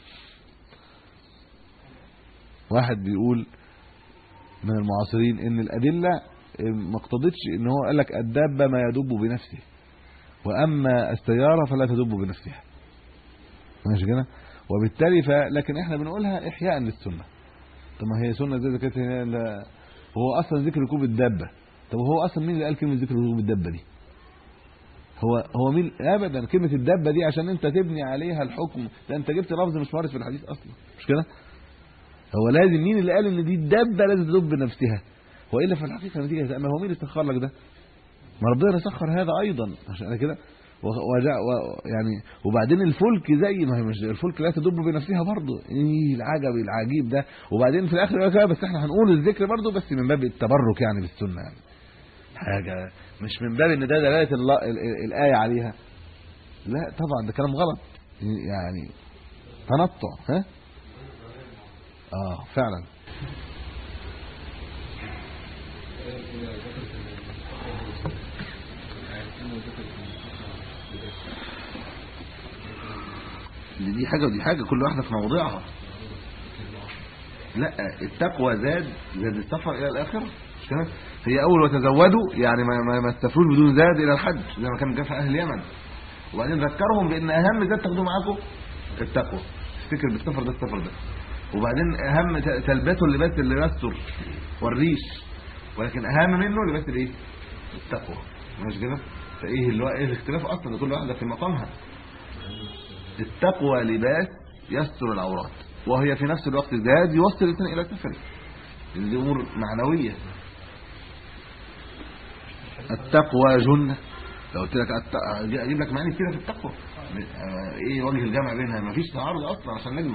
[SPEAKER 3] واحد بيقول من المعاصرين ان الأدلة ما اقتضتش، ان هو قال لك الدابة ما يدب بنفسه، واما السيارة فلا تدب بنفسها، ماشي كده. وبالتالي لكن احنا بنقولها احياء للسنة. طب ما هي سنة زي كده، هو اصلا ذكر ركوب الدابة. طب هو اصلا مين اللي قال كلمة ذكر ركوب الدابة دي؟ هو مين؟ ابدا. كلمة الدابة دي عشان انت تبني عليها الحكم، ده انت جبت لفظ مش وارد في الحديث اصلا، مش كده؟ هو لازم مين اللي قال ان دي الدابة لازم تدب بنفسها؟ والا في الحقيقة نتيجة ما هو مين اللي سخر لك ده؟ ما ربنا سخر هذا ايضا عشان كده. يعني وبعدين الفلك زي ما هي، مش الفلك لا تدب بنفسها برضه، ايه العجيب ده. وبعدين في الاخر يقول بس احنا هنقول الذكر برضه بس من باب التبرك يعني بالسنه، يعني حاجه مش من باب ان ده دلاله الايه عليها. لا طبعا ده كلام غلط، يعني تنطع. ها فعلا. دي حاجه ودي حاجه، كل واحده في موضعها. لا التقوى زاد السفر الى الاخره، مش كده؟ هي اول وتزودوا يعني ما تسافروش بدون زاد الى الحج زي ما كان جاء اهل اليمن. وبعدين ذكرهم بان اهم زاد تاخدوه معاكم التقوى، افتكر بالسفر ده السفر ده. وبعدين اهم تلبسوا اللباس اللي يستر والريش، ولكن اهم منه لباس الايه؟ التقوى، مش كده؟ فايه اللي هو ايه الاختلاف اصلا؟ كل واحده في مقامها. التقوى لباس يستر العورات، وهي في نفس الوقت زاد يوصل الانسان الى سفره. دي امور معنويه. التقوى جنة. لو قلت لك اجيب لك معاني كتير في التقوى، ايه وجه الجمع بينها؟ مفيش تعارض اصلا عشان نجمع.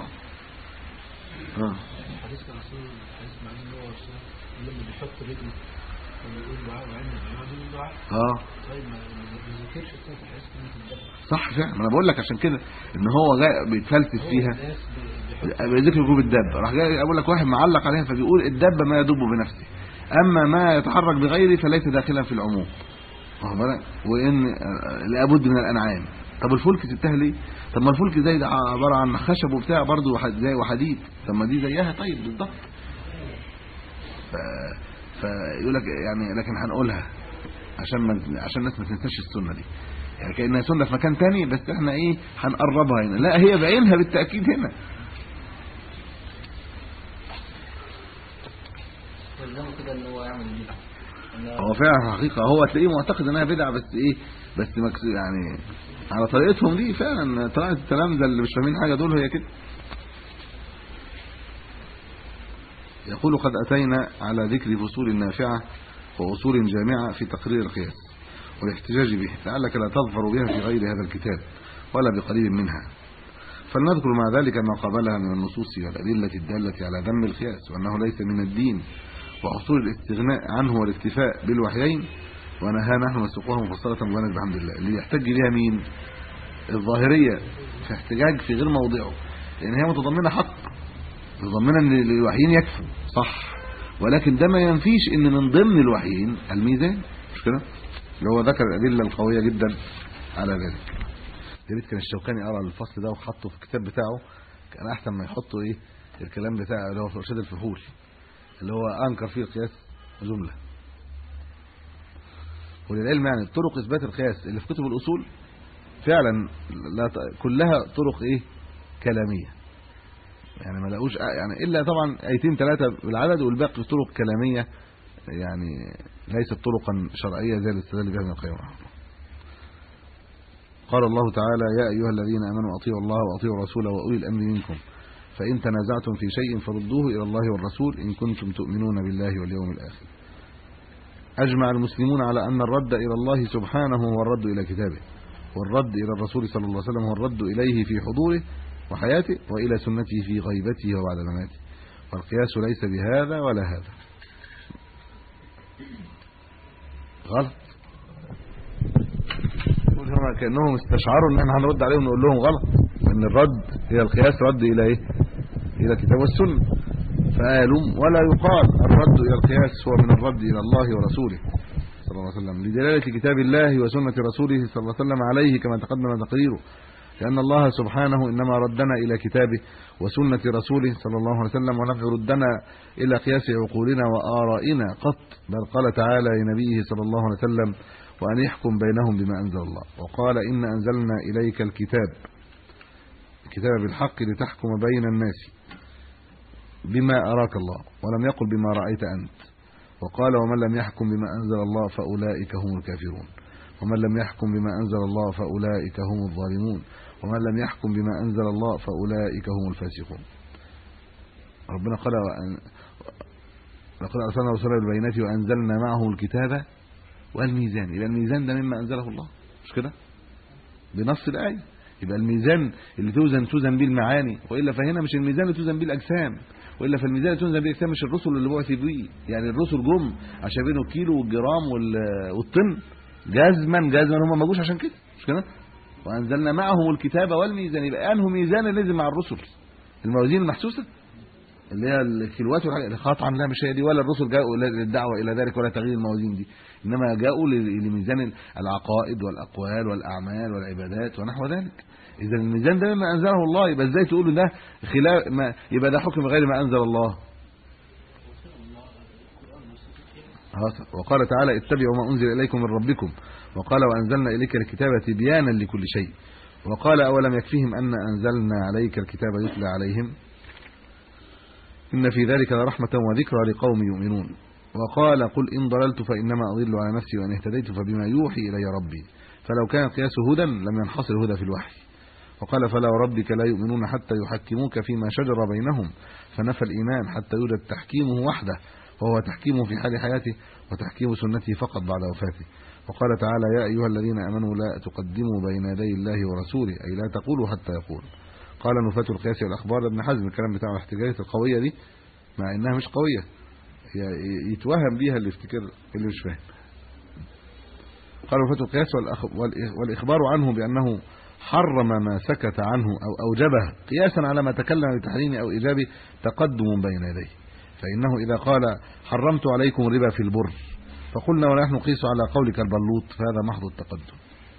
[SPEAKER 4] حديث الرسول، حديث معناه ان هو لما بيحط رجله ويقول دعاء وعين الدعاء طيب ما ذكرش في الحديث كلمه الدعاء.
[SPEAKER 3] صح فعلا، ما انا بقول لك عشان كده ان هو بيتفلسف فيها بذكر ركوب الدابه. راح جاي اقول لك واحد معلق عليها فبيقول الدابه ما يدب بنفسه، اما ما يتحرك بغيره فليس داخلا في العموم، واخد بالك؟ وان لابد من الانعام. طب الفلك سبتها ليه؟ طب ما الفلك زي ده عباره عن خشب وبتاع برضه زي وحديد، طب ما دي زيها. طيب بالضبط. فيقول لك يعني لكن هنقولها عشان الناس ما تنساش السنه دي، يعني كانها سنه في مكان تاني بس احنا ايه هنقربها هنا. لا هي بعينها بالتاكيد هنا.
[SPEAKER 4] كده ان هو يعمل بدعه،
[SPEAKER 3] هو فعلا حقيقه هو تلاقيه معتقد انها بدعه، بس ايه بس يعني على طريقتهم دي فعلا، طريقه التلامذه اللي مش فاهمين حاجه دول هي كده. يقول قد اتينا على ذكر فصول نافعه واصول جامعه في تقرير القياس والاحتجاج به، لعلك لا تظفر بها في غير هذا الكتاب ولا بقريب منها. فلنذكر مع ذلك ما قابلها من النصوص والادله الداله على ذم القياس وانه ليس من الدين، وحصول الاستغناء عنه والاكتفاء بالوحيين، ونهى نحن نسوقها مفصله بيانا بحمد الله. اللي يحتج بها مين؟ الظاهريه، في احتجاج في غير موضعه، لان هي متضمنه حق، متضمنه ان الوحيين يكفوا صح، ولكن ده ما ينفيش ان من ضمن الوحيين الميزان، مش كده؟ اللي هو ذكر الادله القويه جدا على ذلك. يا ريت كان الشوكاني قرا الفصل ده وحطه في الكتاب بتاعه، كان احسن ما يحطوا ايه الكلام بتاعه اللي هو في ارشاد الفحول اللي هو انكر فيه القياس جمله. وللعلم يعني طرق اثبات القياس اللي في كتب الاصول فعلا كلها طرق ايه كلاميه، يعني ما لاقوش يعني الا طبعا ايتين ثلاثه بالعدد، والباقي طرق كلاميه يعني ليست طرقا شرعيه زي الاستدلال بها ابن القيم. قال الله تعالى: يا ايها الذين امنوا اطيعوا الله واطيعوا الرسول واولي الامر منكم فان تنازعتم في شيء فردوه الى الله والرسول ان كنتم تؤمنون بالله واليوم الاخر. اجمع المسلمون على ان الرد الى الله سبحانه هو الرد الى كتابه، والرد الى الرسول صلى الله عليه وسلم هو الرد اليه في حضوره وحياته وإلى سنته في غيبته وبعد مماته، والقياس ليس بهذا ولا هذا. غلط. هم كأنهم استشعروا ان احنا هنرد عليهم نقول لهم غلط، ان الرد هي القياس رد الى ايه؟ الى الكتاب والسنه. فقالوا ولا يقال الرد الى القياس هو من الرد الى الله ورسوله صلى الله عليه وسلم، لدلاله كتاب الله وسنه رسوله صلى الله عليه وسلم عليه كما تقدم تقريره، لان الله سبحانه انما ردنا الى كتابه وسنه رسوله صلى الله عليه وسلم، ولم يردنا الى قياس عقولنا وارائنا قط، بل قال تعالى لنبيه صلى الله عليه وسلم وأن يحكم بينهم بما أنزل الله، وقال إن أنزلنا إليك الكتاب بالحق لتحكم بين الناس بما أراك الله، ولم يقل بما رأيت أنت، وقال ومن لم يحكم بما أنزل الله فأولئك هم الكافرون، ومن لم يحكم بما أنزل الله فأولئك هم الظالمون، ومن لم يحكم بما أنزل الله فأولئك هم الفاسقون. ربنا قال لقد أرسلنا رسلا بالبينات وأنزلنا معهم الكتاب والميزان. يبقى الميزان ده مما انزله الله، مش كده؟ بنص الايه. يبقى الميزان اللي توزن بيه المعاني، والا فهنا مش الميزان اللي توزن بيه الاجسام، والا فالميزان اللي توزن بيه الاجسام مش الرسل اللي بعث بيه. يعني الرسل جم عشان بينه الكيلو والجرام والطن، جزما هم ما جوش عشان كده، مش كده؟ وانزلنا معهم الكتاب والميزان. يبقى انه ميزان اللي نزل مع الرسل، الموازين المحسوسه اللي هي الكيلوات والحاجات قطعا لا مش هي دي، ولا الرسل جاءوا للدعوه الى ذلك ولا تغيير الموازين دي، انما جاءوا لميزان العقائد والاقوال والاعمال والعبادات ونحو ذلك. اذا الميزان ده ما انزله الله، يبقى ازاي تقولوا ده خلاف ما يبقى ده حكم غير ما انزل الله؟ وقال تعالى اتبعوا ما انزل اليكم من ربكم، وقال وانزلنا اليك الكتاب تبيانا لكل شيء، وقال اولم يكفيهم ان انزلنا عليك الكتاب يتلى عليهم إن في ذلك لرحمة وذكرى لقوم يؤمنون، وقال قل إن ضللت فإنما أضل على نفسي وإن اهتديت فبما يوحي إلي ربي، فلو كان القياس هدى لم ينحصر الهدى في الوحي. وقال فلا وربك لا يؤمنون حتى يحكموك فيما شجر بينهم، فنفى الإيمان حتى يوجد تحكيمه وحده، وهو تحكيمه في حال حياته وتحكيم سنته فقط بعد وفاته. وقال تعالى يا أيها الذين آمنوا لا تقدموا بين يدي الله ورسوله، أي لا تقولوا حتى يقول. قال نفاة القياس والأخبار ابن حزم، الكلام بتاع الاحتجاجات القوية دي مع انها مش قوية، يتوهم بيها اللي يفتكر اللي مش فاهم. قال نفاة القياس والإخبار عنه بأنه حرم ما سكت عنه أو أوجبه قياسا على ما تكلم بتحريمه أو إيجابه تقدم بين يديه، فإنه إذا قال حرمت عليكم الربا في البر فقلنا ونحن نقيس على قولك البلوط فهذا محض التقدم.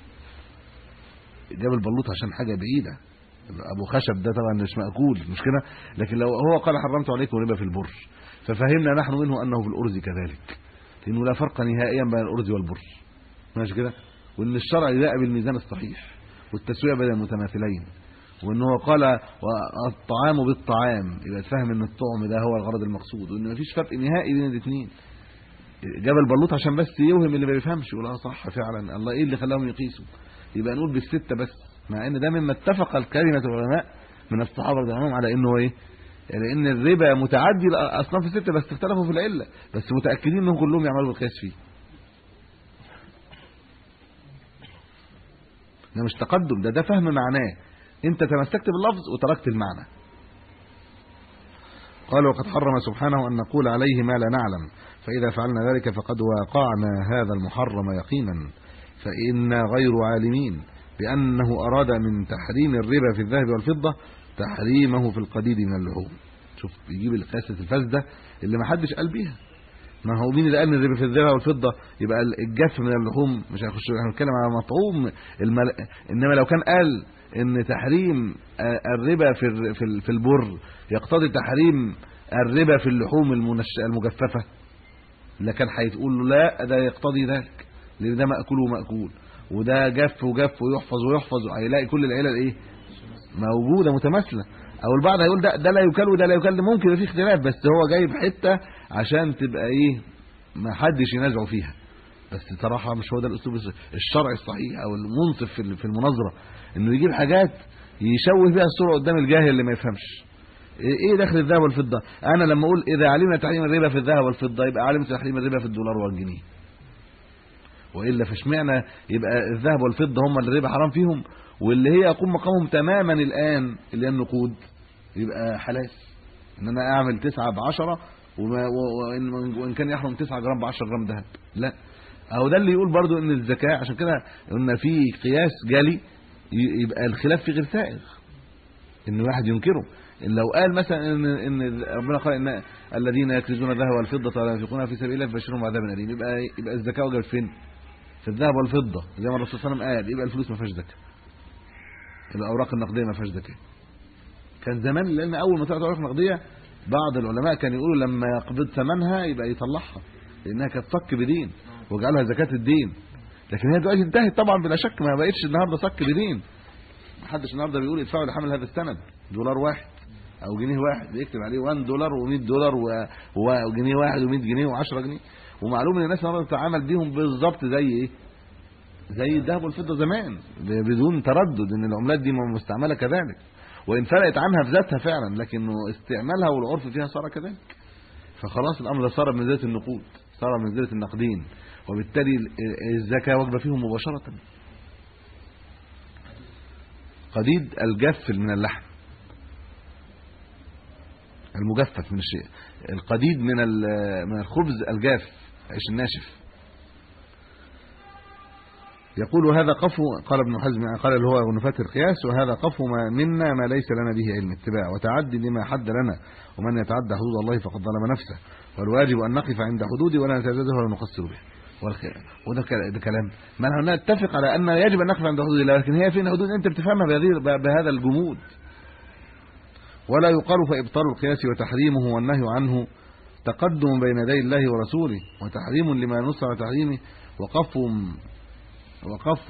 [SPEAKER 3] جاب البلوط عشان حاجة بعيدة، ابو خشب ده طبعا مش مأكول، مش كده؟ لكن لو هو قال حرمت عليكم الربا في البر ففهمنا نحن منه انه في الارز كذلك، لانه لا فرق نهائيا بين الارز والبر، ماشي كده؟ وان الشرع جاء بالميزان الصحيح والتسويه بين المتماثلين، وان هو قال الطعام بالطعام، يبقى تفهم ان الطعم ده هو الغرض المقصود، وان مفيش فرق نهائي بين الاثنين. جاب البلوط عشان بس يوهم اللي ما بيفهمش، يقول صح فعلا الله ايه اللي خلاهم يقيسوا، يبقى نقول بالسته بس، مع ان ده مما اتفق الكلمه العلماء من الصحابه رضي الله عنهم على انه ايه، لان الربا متعدي الاصناف السته بس اختلفوا في العله، بس متاكدين انهم كلهم يعملوا بالقياس فيه. ده مش تقدم، ده فهم معناه، انت تمسكت باللفظ وتركت المعنى. قال وقد حرم سبحانه ان نقول عليه ما لا نعلم، فاذا فعلنا ذلك فقد واقعنا هذا المحرم يقينا، فإنا غير عالمين بأنه أراد من تحريم الربا في الذهب والفضة تحريمه في القديد من اللحوم. شوف بيجيب القياس الفاسده اللي ما حدش قال بيها. ما هو مين اللي قال ان الربا في الذهب والفضه يبقى الجف من اللحوم مش هيخش، احنا بنتكلم على مطعوم انما لو كان قال ان تحريم الربا في البر يقتضي تحريم الربا في اللحوم المجففه لكن هيتقول له لا ده يقتضي ذلك، لان ده مأكول ومأكول وده جف وجف ويحفظ هيلاقي كل العلل ايه موجوده متماثله. او البعض هيقول ده لا يكل وده لا يكل، ممكن يبقى في اختلاف بس هو جايب حته عشان تبقى ايه ما حدش ينازعه فيها، بس صراحه مش هو ده الاسلوب الشرعي الصحيح او المنصف في المناظره، انه يجيب حاجات يشوه بيها الصوره قدام الجاهل اللي ما يفهمش ايه دخل الذهب والفضه. انا لما اقول اذا علمنا تحريم الربا في الذهب والفضه يبقى علمت تحريم الربا في الدولار والجنيه، والا فاشمعنى يبقى الذهب والفضه هم اللي الربا حرام فيهم واللي هي يقوم مقامهم تماما الان اللي هي النقود يبقى حلال ان انا اعمل 9 ب10 وان كان يحرم 9 جرام ب10 جرام ذهب. لا، اهو ده اللي يقول برضو ان الزكاه، عشان كده قلنا في قياس جلي يبقى الخلاف فيه غير سائغ ان واحد ينكره. لو قال مثلا ان ربنا قال ان الذين يكنزون الذهب والفضه ولا ينفقونها في سبيل الله فبشرهم بعذاب اليم، يبقى الزكاه وجبت فين؟ في الذهب والفضه زي ما الرسول صلى الله عليه وسلم قال. يبقى الفلوس ما فيهاش زكاه، الاوراق النقديه ما فيهاش زكاه. كان زمان لان اول ما طلعت الاوراق النقديه بعض العلماء كان يقولوا لما يقبض ثمنها يبقى يطلعها لانها كانت صك بدين وجعلها زكاه الدين. لكن هي دلوقتي انتهت طبعا بلا شك، ما بقتش النهارده صك بدين. ما حدش النهارده بيقول ادفعوا لحمل هذا السند دولار واحد او جنيه واحد، بيكتب عليه 1 دولار و100 دولار وجنيه واحد و100 جنيه و10 جنيه. ومعلوم ان الناس النهارده بتتعامل بيهم بالظبط زي ايه؟ زي الذهب والفضه زمان بدون تردد، ان العملات دي مستعمله كذلك، وان فرقت عنها في ذاتها فعلا لكنه استعمالها والعرف فيها صار كذلك. فخلاص الامر ده صار بمنزله النقود، صار بمنزله النقدين، وبالتالي الزكاه واجبه فيهم مباشره. قديد الجف من اللحم المجفف من الشيء، القديد من الخبز الجاف عيش الناشف. يقول هذا قفو، قال ابن حزم قال اللي هو نفاة القياس، وهذا قفو منا ما ليس لنا به علم اتباع وتعدي لما حد لنا، ومن يتعدى حدود الله فقد ظلم نفسه، والواجب ان نقف عند حدوده ولا نتجاوزها ولا نقصر بها. وده كلام ما احنا نتفق على ان يجب ان نقف عند حدود الله، لكن هي فين حدود انت بتفهمها بهذا الجمود. ولا يقال فابطال القياس وتحريمه والنهي عنه تقدم بين يدي الله ورسوله، وتحريم لما نص على تحريمه، وقف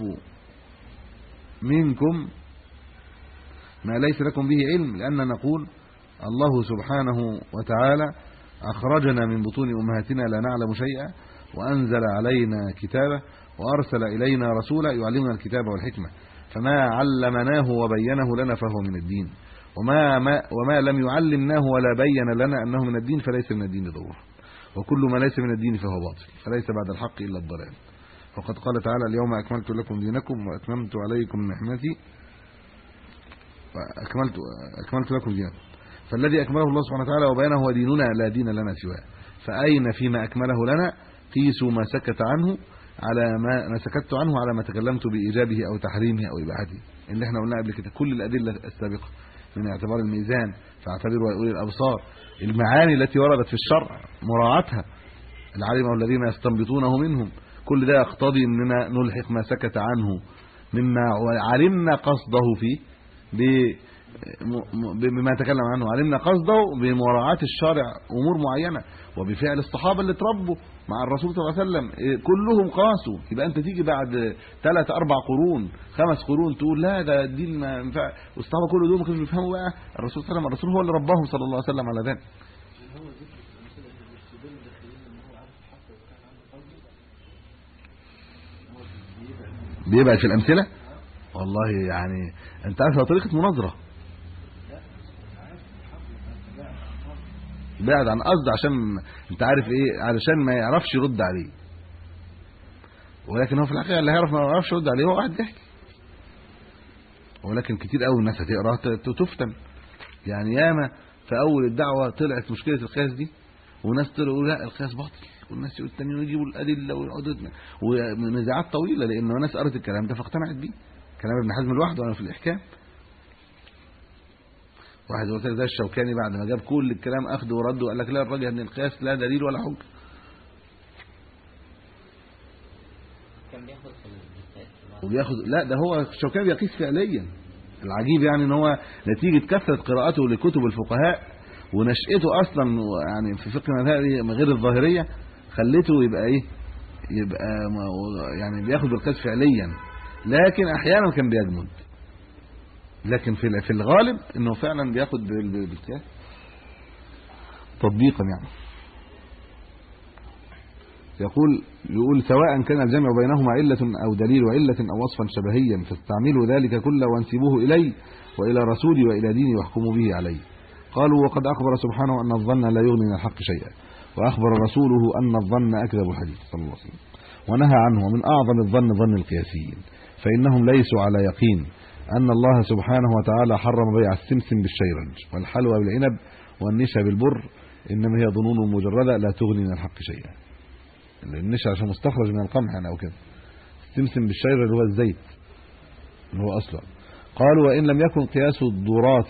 [SPEAKER 3] منكم ما ليس لكم به علم، لأن نقول الله سبحانه وتعالى أخرجنا من بطون أمهاتنا لا نعلم شيئا، وأنزل علينا كتابه، وأرسل إلينا رسولا يعلمنا الكتاب والحكمة، فما علمناه وبينه لنا فهو من الدين، وما لم يعلمناه ولا بين لنا أنه من الدين فليس من الدين ضرورة، وكل ما ليس من الدين فهو باطل، فليس بعد الحق إلا الضلال. وقد قال تعالى اليوم أكملت لكم دينكم وأتممت عليكم نعمتي أكملت لكم دينكم. فالذي أكمله الله سبحانه وتعالى وبينه هو ديننا لا دين لنا سواه، فأين فيما أكمله لنا قيسوا ما سكت عنه على ما سكت عنه على ما تكلمت بإيجابه أو تحريمه أو إباحته، اللي احنا قلنا قبل كده. كل الأدلة السابقة من اعتبار الميزان فاعتبروا أولي الأبصار، المعاني التي وردت في الشرع مراعاتها، العالم الذين يستنبطونه منهم، كل ده يقتضي اننا نلحق ما سكت عنه مما علمنا قصده فيه بما تكلم عنه، علمنا قصده بمراعاه الشارع امور معينه، وبفعل الصحابه اللي تربوا مع الرسول صلى الله عليه وسلم كلهم قاسوا. يبقى انت تيجي بعد 3 4 قرون 5 قرون تقول لا ده الدين ما ينفع، والصحابه كل دول ما كانوا بيفهموا بقى الرسول صلى الله عليه وسلم، الرسول هو اللي رباهم صلى الله عليه وسلم على ذلك. بيبعد في الامثله والله، يعني انت عارف طريقه مناظره بعد عن قصد عشان انت عارف ايه، علشان ما يعرفش يرد عليه، ولكن هو في الحقيقه اللي هيعرف ما يعرفش يرد عليه هو واحد ضحك. ولكن كتير قوي الناس هتقرا تفتن، يعني ياما في اول الدعوه طلعت مشكله القياس دي، وناس طلعوا يقولوا لا القياس باطل، والناس يقولوا الثانيين يجيبوا الادله ويقعدوا ونزاعات طويله، لان ناس قرت الكلام ده فاقتنعت بيه، كلام ابن حزم لوحده وانا في الاحكام. واحد يقول لك ده الشوكاني بعد ما جاب كل الكلام اخذ ورد وقال لك لا الراجل ان القياس لا دليل ولا حجه.
[SPEAKER 5] كان بياخد
[SPEAKER 3] وبياخد لا ده هو الشوكاني بيقيس فعليا. العجيب يعني ان هو نتيجه كثره قراءته لكتب الفقهاء ونشأته اصلا يعني في فقه المذاهب غير الظاهريه خلته يبقى ايه، يبقى يعني بياخد القياس فعليا، لكن احيانا كان بيجمد، لكن في الغالب انه فعلا بياخد بالقياس تطبيقا. يعني يقول سواء كان الجمع بينهما علة او دليل وعلة او وصفا شبهيا فاستعملوا ذلك كله وانسبوه الي والى رسولي والى ديني واحكموا به عليه. قالوا وقد اخبر سبحانه ان الظن لا يغني من الحق شيئا، واخبر رسوله ان الظن اكذب الحديث صلى الله عليه وسلم، ونهى عنه. ومن اعظم الظن ظن القياسيين، فانهم ليسوا على يقين أن الله سبحانه وتعالى حرم بيع السمسم بالشيرج والحلوى بالعنب والنشا بالبر، إنما هي ظنون مجردة لا تغني من الحق شيئا. النشا عشان مستخرج من القمح يعني أو كده، السمسم بالشيرج اللي هو الزيت اللي هو أصلا. قالوا وإن لم يكن قياس الضرات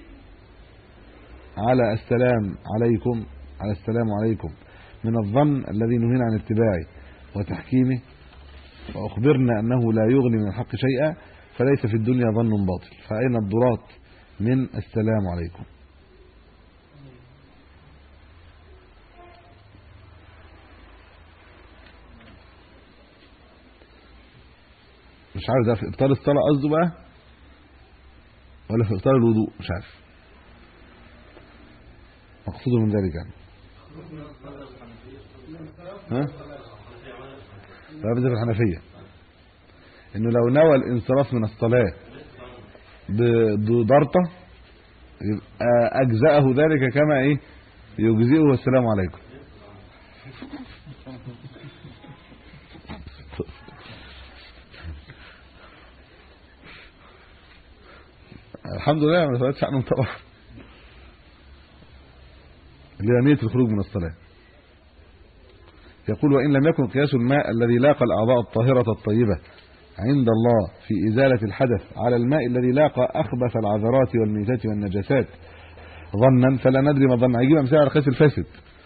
[SPEAKER 3] على السلام عليكم من الظن الذي نهينا عن اتباعه وتحكيمه، وأخبرنا أنه لا يغني من الحق شيئا، فليس في الدنيا ظن باطل، فأين الضرات من السلام عليكم؟ مش عارف ده في ابطال الصلاه قصده بقى ولا في ابطال الوضوء، مش عارف مقصوده من ذلك يعني. ها في الحنفيه انه لو نوى الانصراف من الصلاه بضرطه يبقى اجزاه ذلك كما ايه يجزئه والسلام عليكم. الحمد لله ما سمعتش عنهم طبعا، اللي هي نية الخروج من الصلاة. يقول وإن لم يكن قياس الماء الذي لاقى الأعضاء الطاهرة الطيبة عند الله في إزالة الحدث على الماء الذي لاقى أخبث العذرات والميتات والنجاسات ظنا فلا ندري ما الظن. هيجيب أمثلة على قياس الفاسد.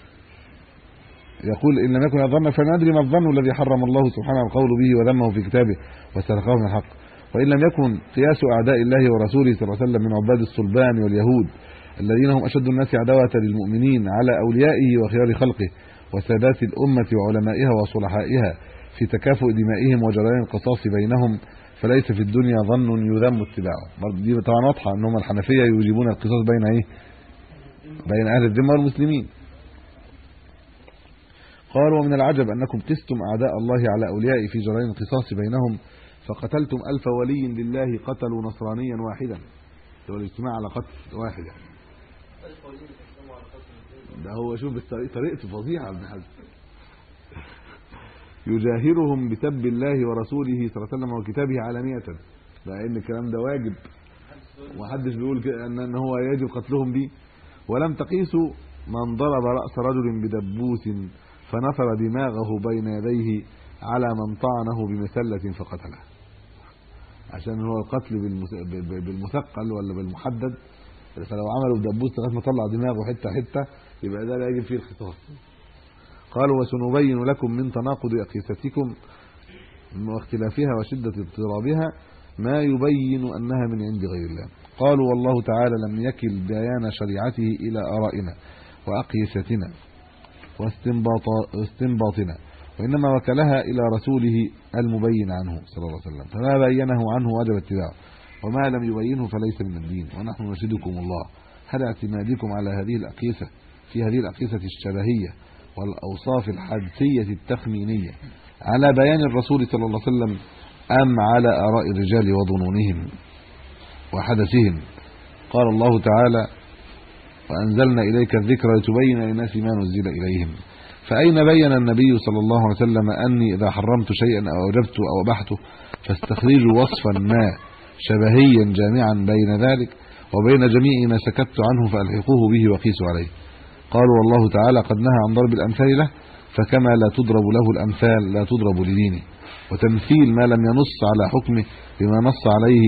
[SPEAKER 3] يقول إن لم يكن الظن فلا ندري ما الظن الذي حرم الله سبحانه القول به وذمه في كتابه واستلقاه من الحق. وإن لم يكن قياس أعداء الله ورسوله صلى الله عليه وسلم من عباد الصلبان واليهود الذين هم أشد الناس عداوة للمؤمنين على أوليائه وخيار خلقه وسادات الأمة وعلمائها وصلحائها في تكافؤ دمائهم وجريان القصاص بينهم، فليس في الدنيا ظن يذم اتباعه. برضه دي طبعا واضحة ان هم الحنفية يوجبون القصاص بين أهل الذمة والمسلمين. قال ومن العجب أنكم قستم أعداء الله على أوليائه في جريان القصاص بينهم، فقتلتم 1000 ولي لله قتلوا نصرانيا واحدا. هو الاجتماع على قتل واحد يعني. ده هو شوف طريقته فظيعه ابن حزم. يجاهرهم بسب الله ورسوله صلى الله عليه وسلم وكتابه علانية، لان الكلام ده واجب ومحدش بيقول ان هو يجب قتلهم به. ولم تقيسوا من ضرب راس رجل بدبوس فنثر دماغه بين يديه على من طعنه بمسله فقتله، عشان هو القتل بالمثقل ولا بالمحدد. فلو عملوا بدبوس لغايه ما طلع دماغه حته حته يبقى ده لا يجب فيه القصاص. قالوا وسنبين لكم من تناقض اقيستكم واختلافها وشده اضطرابها ما يبين انها من عند غير الله. قالوا والله تعالى لم يكل بيان شريعته الى ارائنا واقيستنا واستنباطنا، وانما وكلها الى رسوله المبين عنه صلى الله عليه وسلم، فما بينه عنه وجب اتباعه، وما لم يبينه فليس من الدين. ونحن نشهدكم الله هل اعتمادكم على هذه الاقيسه في هذه الاقيسه الشبهيه والاوصاف الحدسيه التخمينيه على بيان الرسول صلى الله عليه وسلم ام على اراء الرجال وظنونهم وحدثهم. قال الله تعالى وانزلنا اليك الذكر لتبين للناس ما نزل اليهم، فأين بين النبي صلى الله عليه وسلم أني إذا حرمت شيئا أو أوجبته أو أبحته فاستخرجوا وصفا ما شبهيا جامعا بين ذلك وبين جميع ما سكت عنه فألحقوه به وقيسوا عليه. قالوا والله تعالى قد نهى عن ضرب الأمثال له، فكما لا تضرب له الأمثال لا تضرب لدينه، وتمثيل ما لم ينص على حكمه بما نص عليه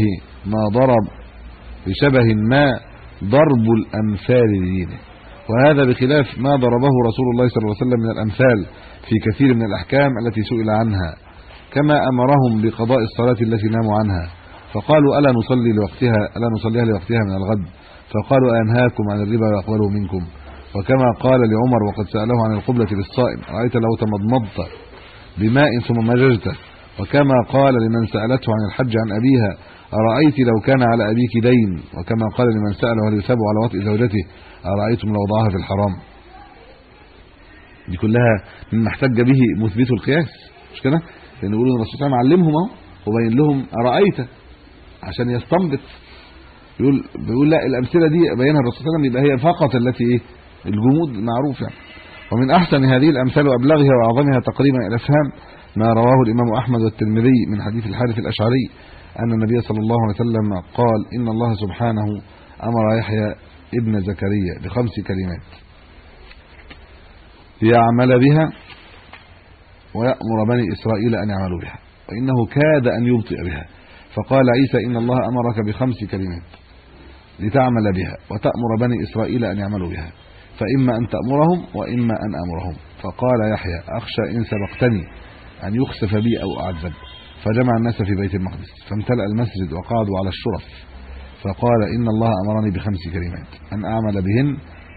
[SPEAKER 3] لشبه ما ضرب الأمثال لدينه، وهذا بخلاف ما ضربه رسول الله صلى الله عليه وسلم من الأمثال في كثير من الأحكام التي سئل عنها، كما أمرهم بقضاء الصلاة التي ناموا عنها فقالوا ألا نصليها لوقتها من الغد، فقالوا أنهاكم عن الربا وأقبله منكم، وكما قال لعمر وقد سأله عن القبلة للصائم رأيت لو تمضمضت بماء ثم مججته، وكما قال لمن سألته عن الحج عن أبيها أرأيت لو كان على أبيك دين، وكما قال لمن سأله هل يثاب على وطئ زوجته أرأيتم لو وضعها في الحرام. دي كلها مما احتج به مثبت القياس، مش كده؟ لأن يقولوا الرسول صلى الله عليه وسلم علمهم اهو وبين لهم أرأيت عشان يستنبط. بيقول لا الأمثلة دي بينها الرسول صلى الله عليه وسلم يبقى هي فقط التي الجمود معروف يعني. ومن أحسن هذه الأمثال وأبلغها وأعظمها تقريبا إلى الأفهام ما رواه الإمام أحمد والترمذي من حديث الحارث الأشعري أن النبي صلى الله عليه وسلم قال إن الله سبحانه أمر يحيى ابن زكريا ب5 كلمات ليعمل بها ويأمر بني إسرائيل أن يعملوا بها، وإنه كاد أن يبطئ بها، فقال عيسى إن الله أمرك ب5 كلمات لتعمل بها وتأمر بني إسرائيل أن يعملوا بها، فإما أن تأمرهم وإما أن أمرهم. فقال يحيى أخشى إن سبقتني أن يخسف بي أو أعذب، فجمع الناس في بيت المقدس فامتلأ المسجد وقعدوا على الشرف، فقال إن الله أمرني ب5 كلمات أن أعمل بهن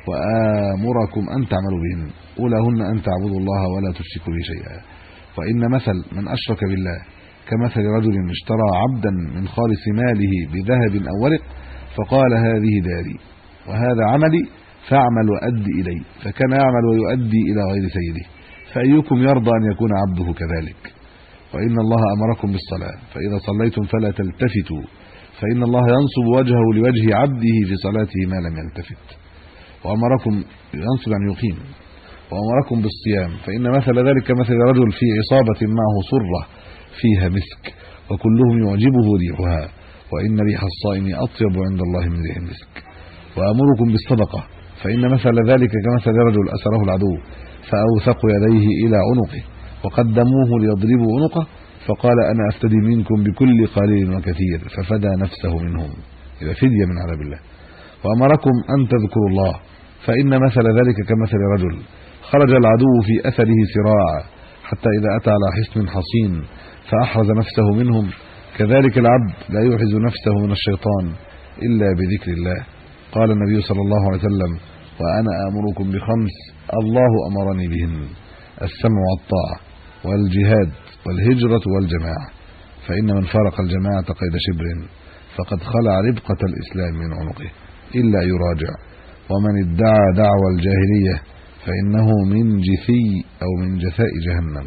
[SPEAKER 3] وآمركم أن تعملوا بهن، أولاهن أن تعبدوا الله ولا تشركوا به شيئا، وإن مثل من أشرك بالله كمثل رجل اشترى عبدا من خالص ماله بذهب أو ورق، فقال هذه داري وهذا عملي فاعمل وأدي إلي، فكان يعمل ويؤدي إلى غير سيده، فأيكم يرضى أن يكون عبده كذلك؟ وإن الله أمركم بالصلاة فإذا صليتم فلا تلتفتوا، فإن الله ينصب وجهه لوجه عبده في صلاته ما لم يلتفت، وأمركم ينصب أن يقيم، وأمركم بالصيام فإن مثل ذلك مثل رجل في عصابة معه صرة فيها مسك وكلهم يعجبه ريحها، وإن ريح الصائم أطيب عند الله من ريح المسك. وأمركم بالصدقة فإن مثل ذلك كمثل رجل أسره العدو فأوثق يديه إلى عنقه وقدموه ليضربوا عنقه، فقال أنا أفتدي منكم بكل قليل وكثير، ففدى نفسه منهم، إذا فدية من عذاب الله. وأمركم أن تذكروا الله فإن مثل ذلك كمثل رجل خرج العدو في أثره سراعا حتى إذا أتى على حصن حصين فأحرز نفسه منهم، كذلك العبد لا يحرز نفسه من الشيطان إلا بذكر الله. قال النبي صلى الله عليه وسلم وأنا آمركم ب5 الله أمرني بهن: السمع والطاعة والجهاد والهجرة والجماعة، فإن من فارق الجماعة قيد شبر فقد خلع ربقة الإسلام من عنقه إلا يراجع، ومن ادعى دعوى الجاهلية فإنه من جثي أو من جثاء جهنم،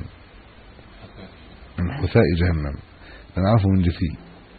[SPEAKER 3] من حثاء جهنم، نعرفه من جثي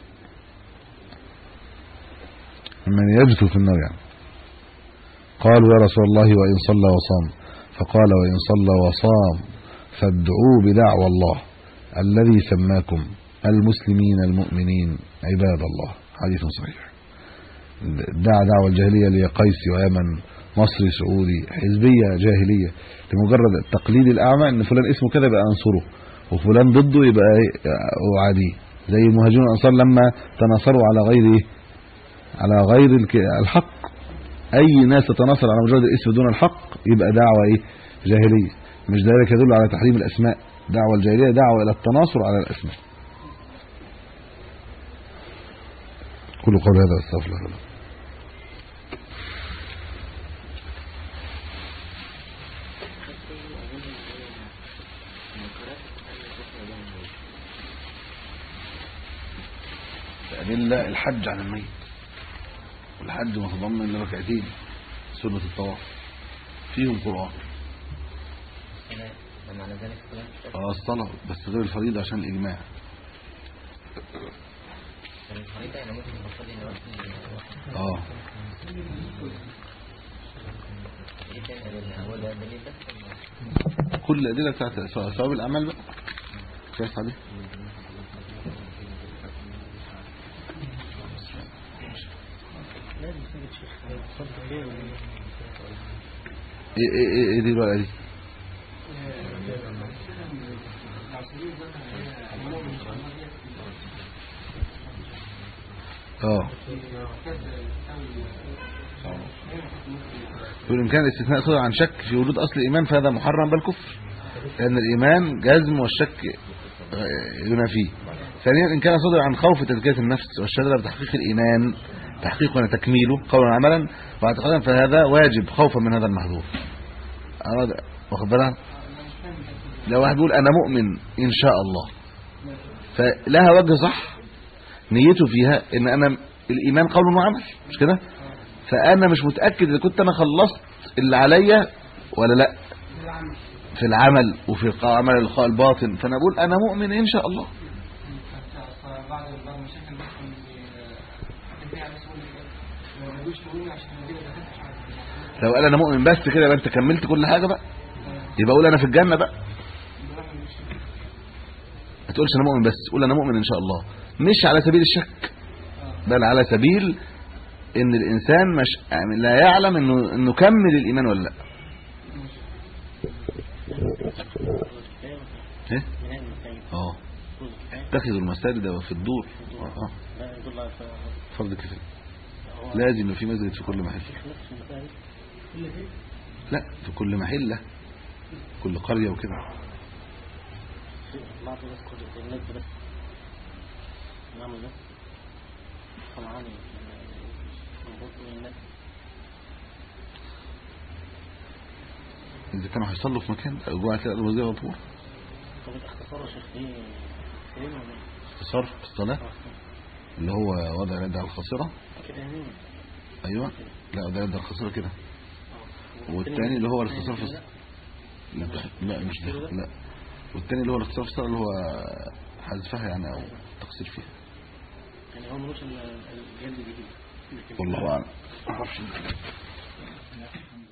[SPEAKER 3] من يجثو في النار يعني. قالوا يا رسول الله وإن صلى وصام؟ فقال وإن صلى وصام فادعوا بدعوى الله الذي سماكم المسلمين المؤمنين عباد الله. حديث صحيح. دعوى الجاهلية اللي قيس ويمن مصري سعودي حزبية جاهلية لمجرد التقليد الأعمى ان فلان اسمه كده يبقى انصره وفلان ضده يبقى عادي، زي المهاجرون والانصار لما تناصروا على غير الحق. اي ناس تتناصر على مجرد الاسم دون الحق يبقى دعوة جاهلية، مش ذلك يدل على تحريم الاسماء. دعوة الجاهلية دعوة الى التناصر على الاسماء. كل قول هذا استغفر الله. أدلة الحج عن الميت، والحج متضمن لركعتين سنة الطواف فيهم قرآن.
[SPEAKER 5] معنى ذلك
[SPEAKER 3] الصلاة بس غير الفريضة عشان الإجماع.
[SPEAKER 5] الفريضة يعني ممكن نصلي دلوقتي. ايه تاني هو ده دليل بس؟
[SPEAKER 3] كل الأدلة بتاعت ثواب الأعمال بقى كيف صحيح. ايه دي بقى دي؟ بالإمكان الاستثناء صدر عن شك في وجود أصل الإيمان فهذا محرم بالكفر، لأن الإيمان جزم والشك ينافيه. ثانيا إن كان صدر عن خوف تزكية النفس والشغلة بتحقيق الإيمان تحقيق وتكميله قولا وعملا واعتقادا، فهذا واجب خوفا من هذا المحظور. واخد بالك؟ لو واحد بيقول أنا مؤمن إن شاء الله فلها وجه صح، نيته فيها إن أنا الإيمان قول وعمل، مش كده؟ فأنا مش متأكد إذا كنت أنا خلصت اللي عليا ولا لا في العمل وفي عمل الباطن، فأنا أقول أنا مؤمن إن شاء الله. لو قال أنا مؤمن بس كده يبقى أنت كملت كل حاجة بقى، يبقى أقول أنا في الجنة بقى. تقولش انا مؤمن بس، قول انا مؤمن ان شاء الله، مش على سبيل الشك، بل على سبيل ان الانسان مش لا يعلم انه كمل الايمان ولا لا. ايه اتخذوا المساجد في الدور. فرض كفايه، لازم يبقى في مسجد في كل محل. لا في كل محله، كل قريه وكده. إذا كانوا هيصلوا في مكان جوه كده الوزير على طول.
[SPEAKER 4] طب الاختصار يا شيخ ايه
[SPEAKER 3] اختصار في الصلاة اللي هو وضع اليد على الخاصرة
[SPEAKER 4] كده يمين.
[SPEAKER 3] ايوه لا وضع اليد على الخاصرة كده، والثاني اللي هو الاختصار في الصلاة. لا مش ده، لا والثاني اللي هو الاختصار في الصلاة اللي هو حذفها يعني او تقصير فيها.
[SPEAKER 4] يعني هو ملوش الجلد الجديد.
[SPEAKER 3] والله اعلم.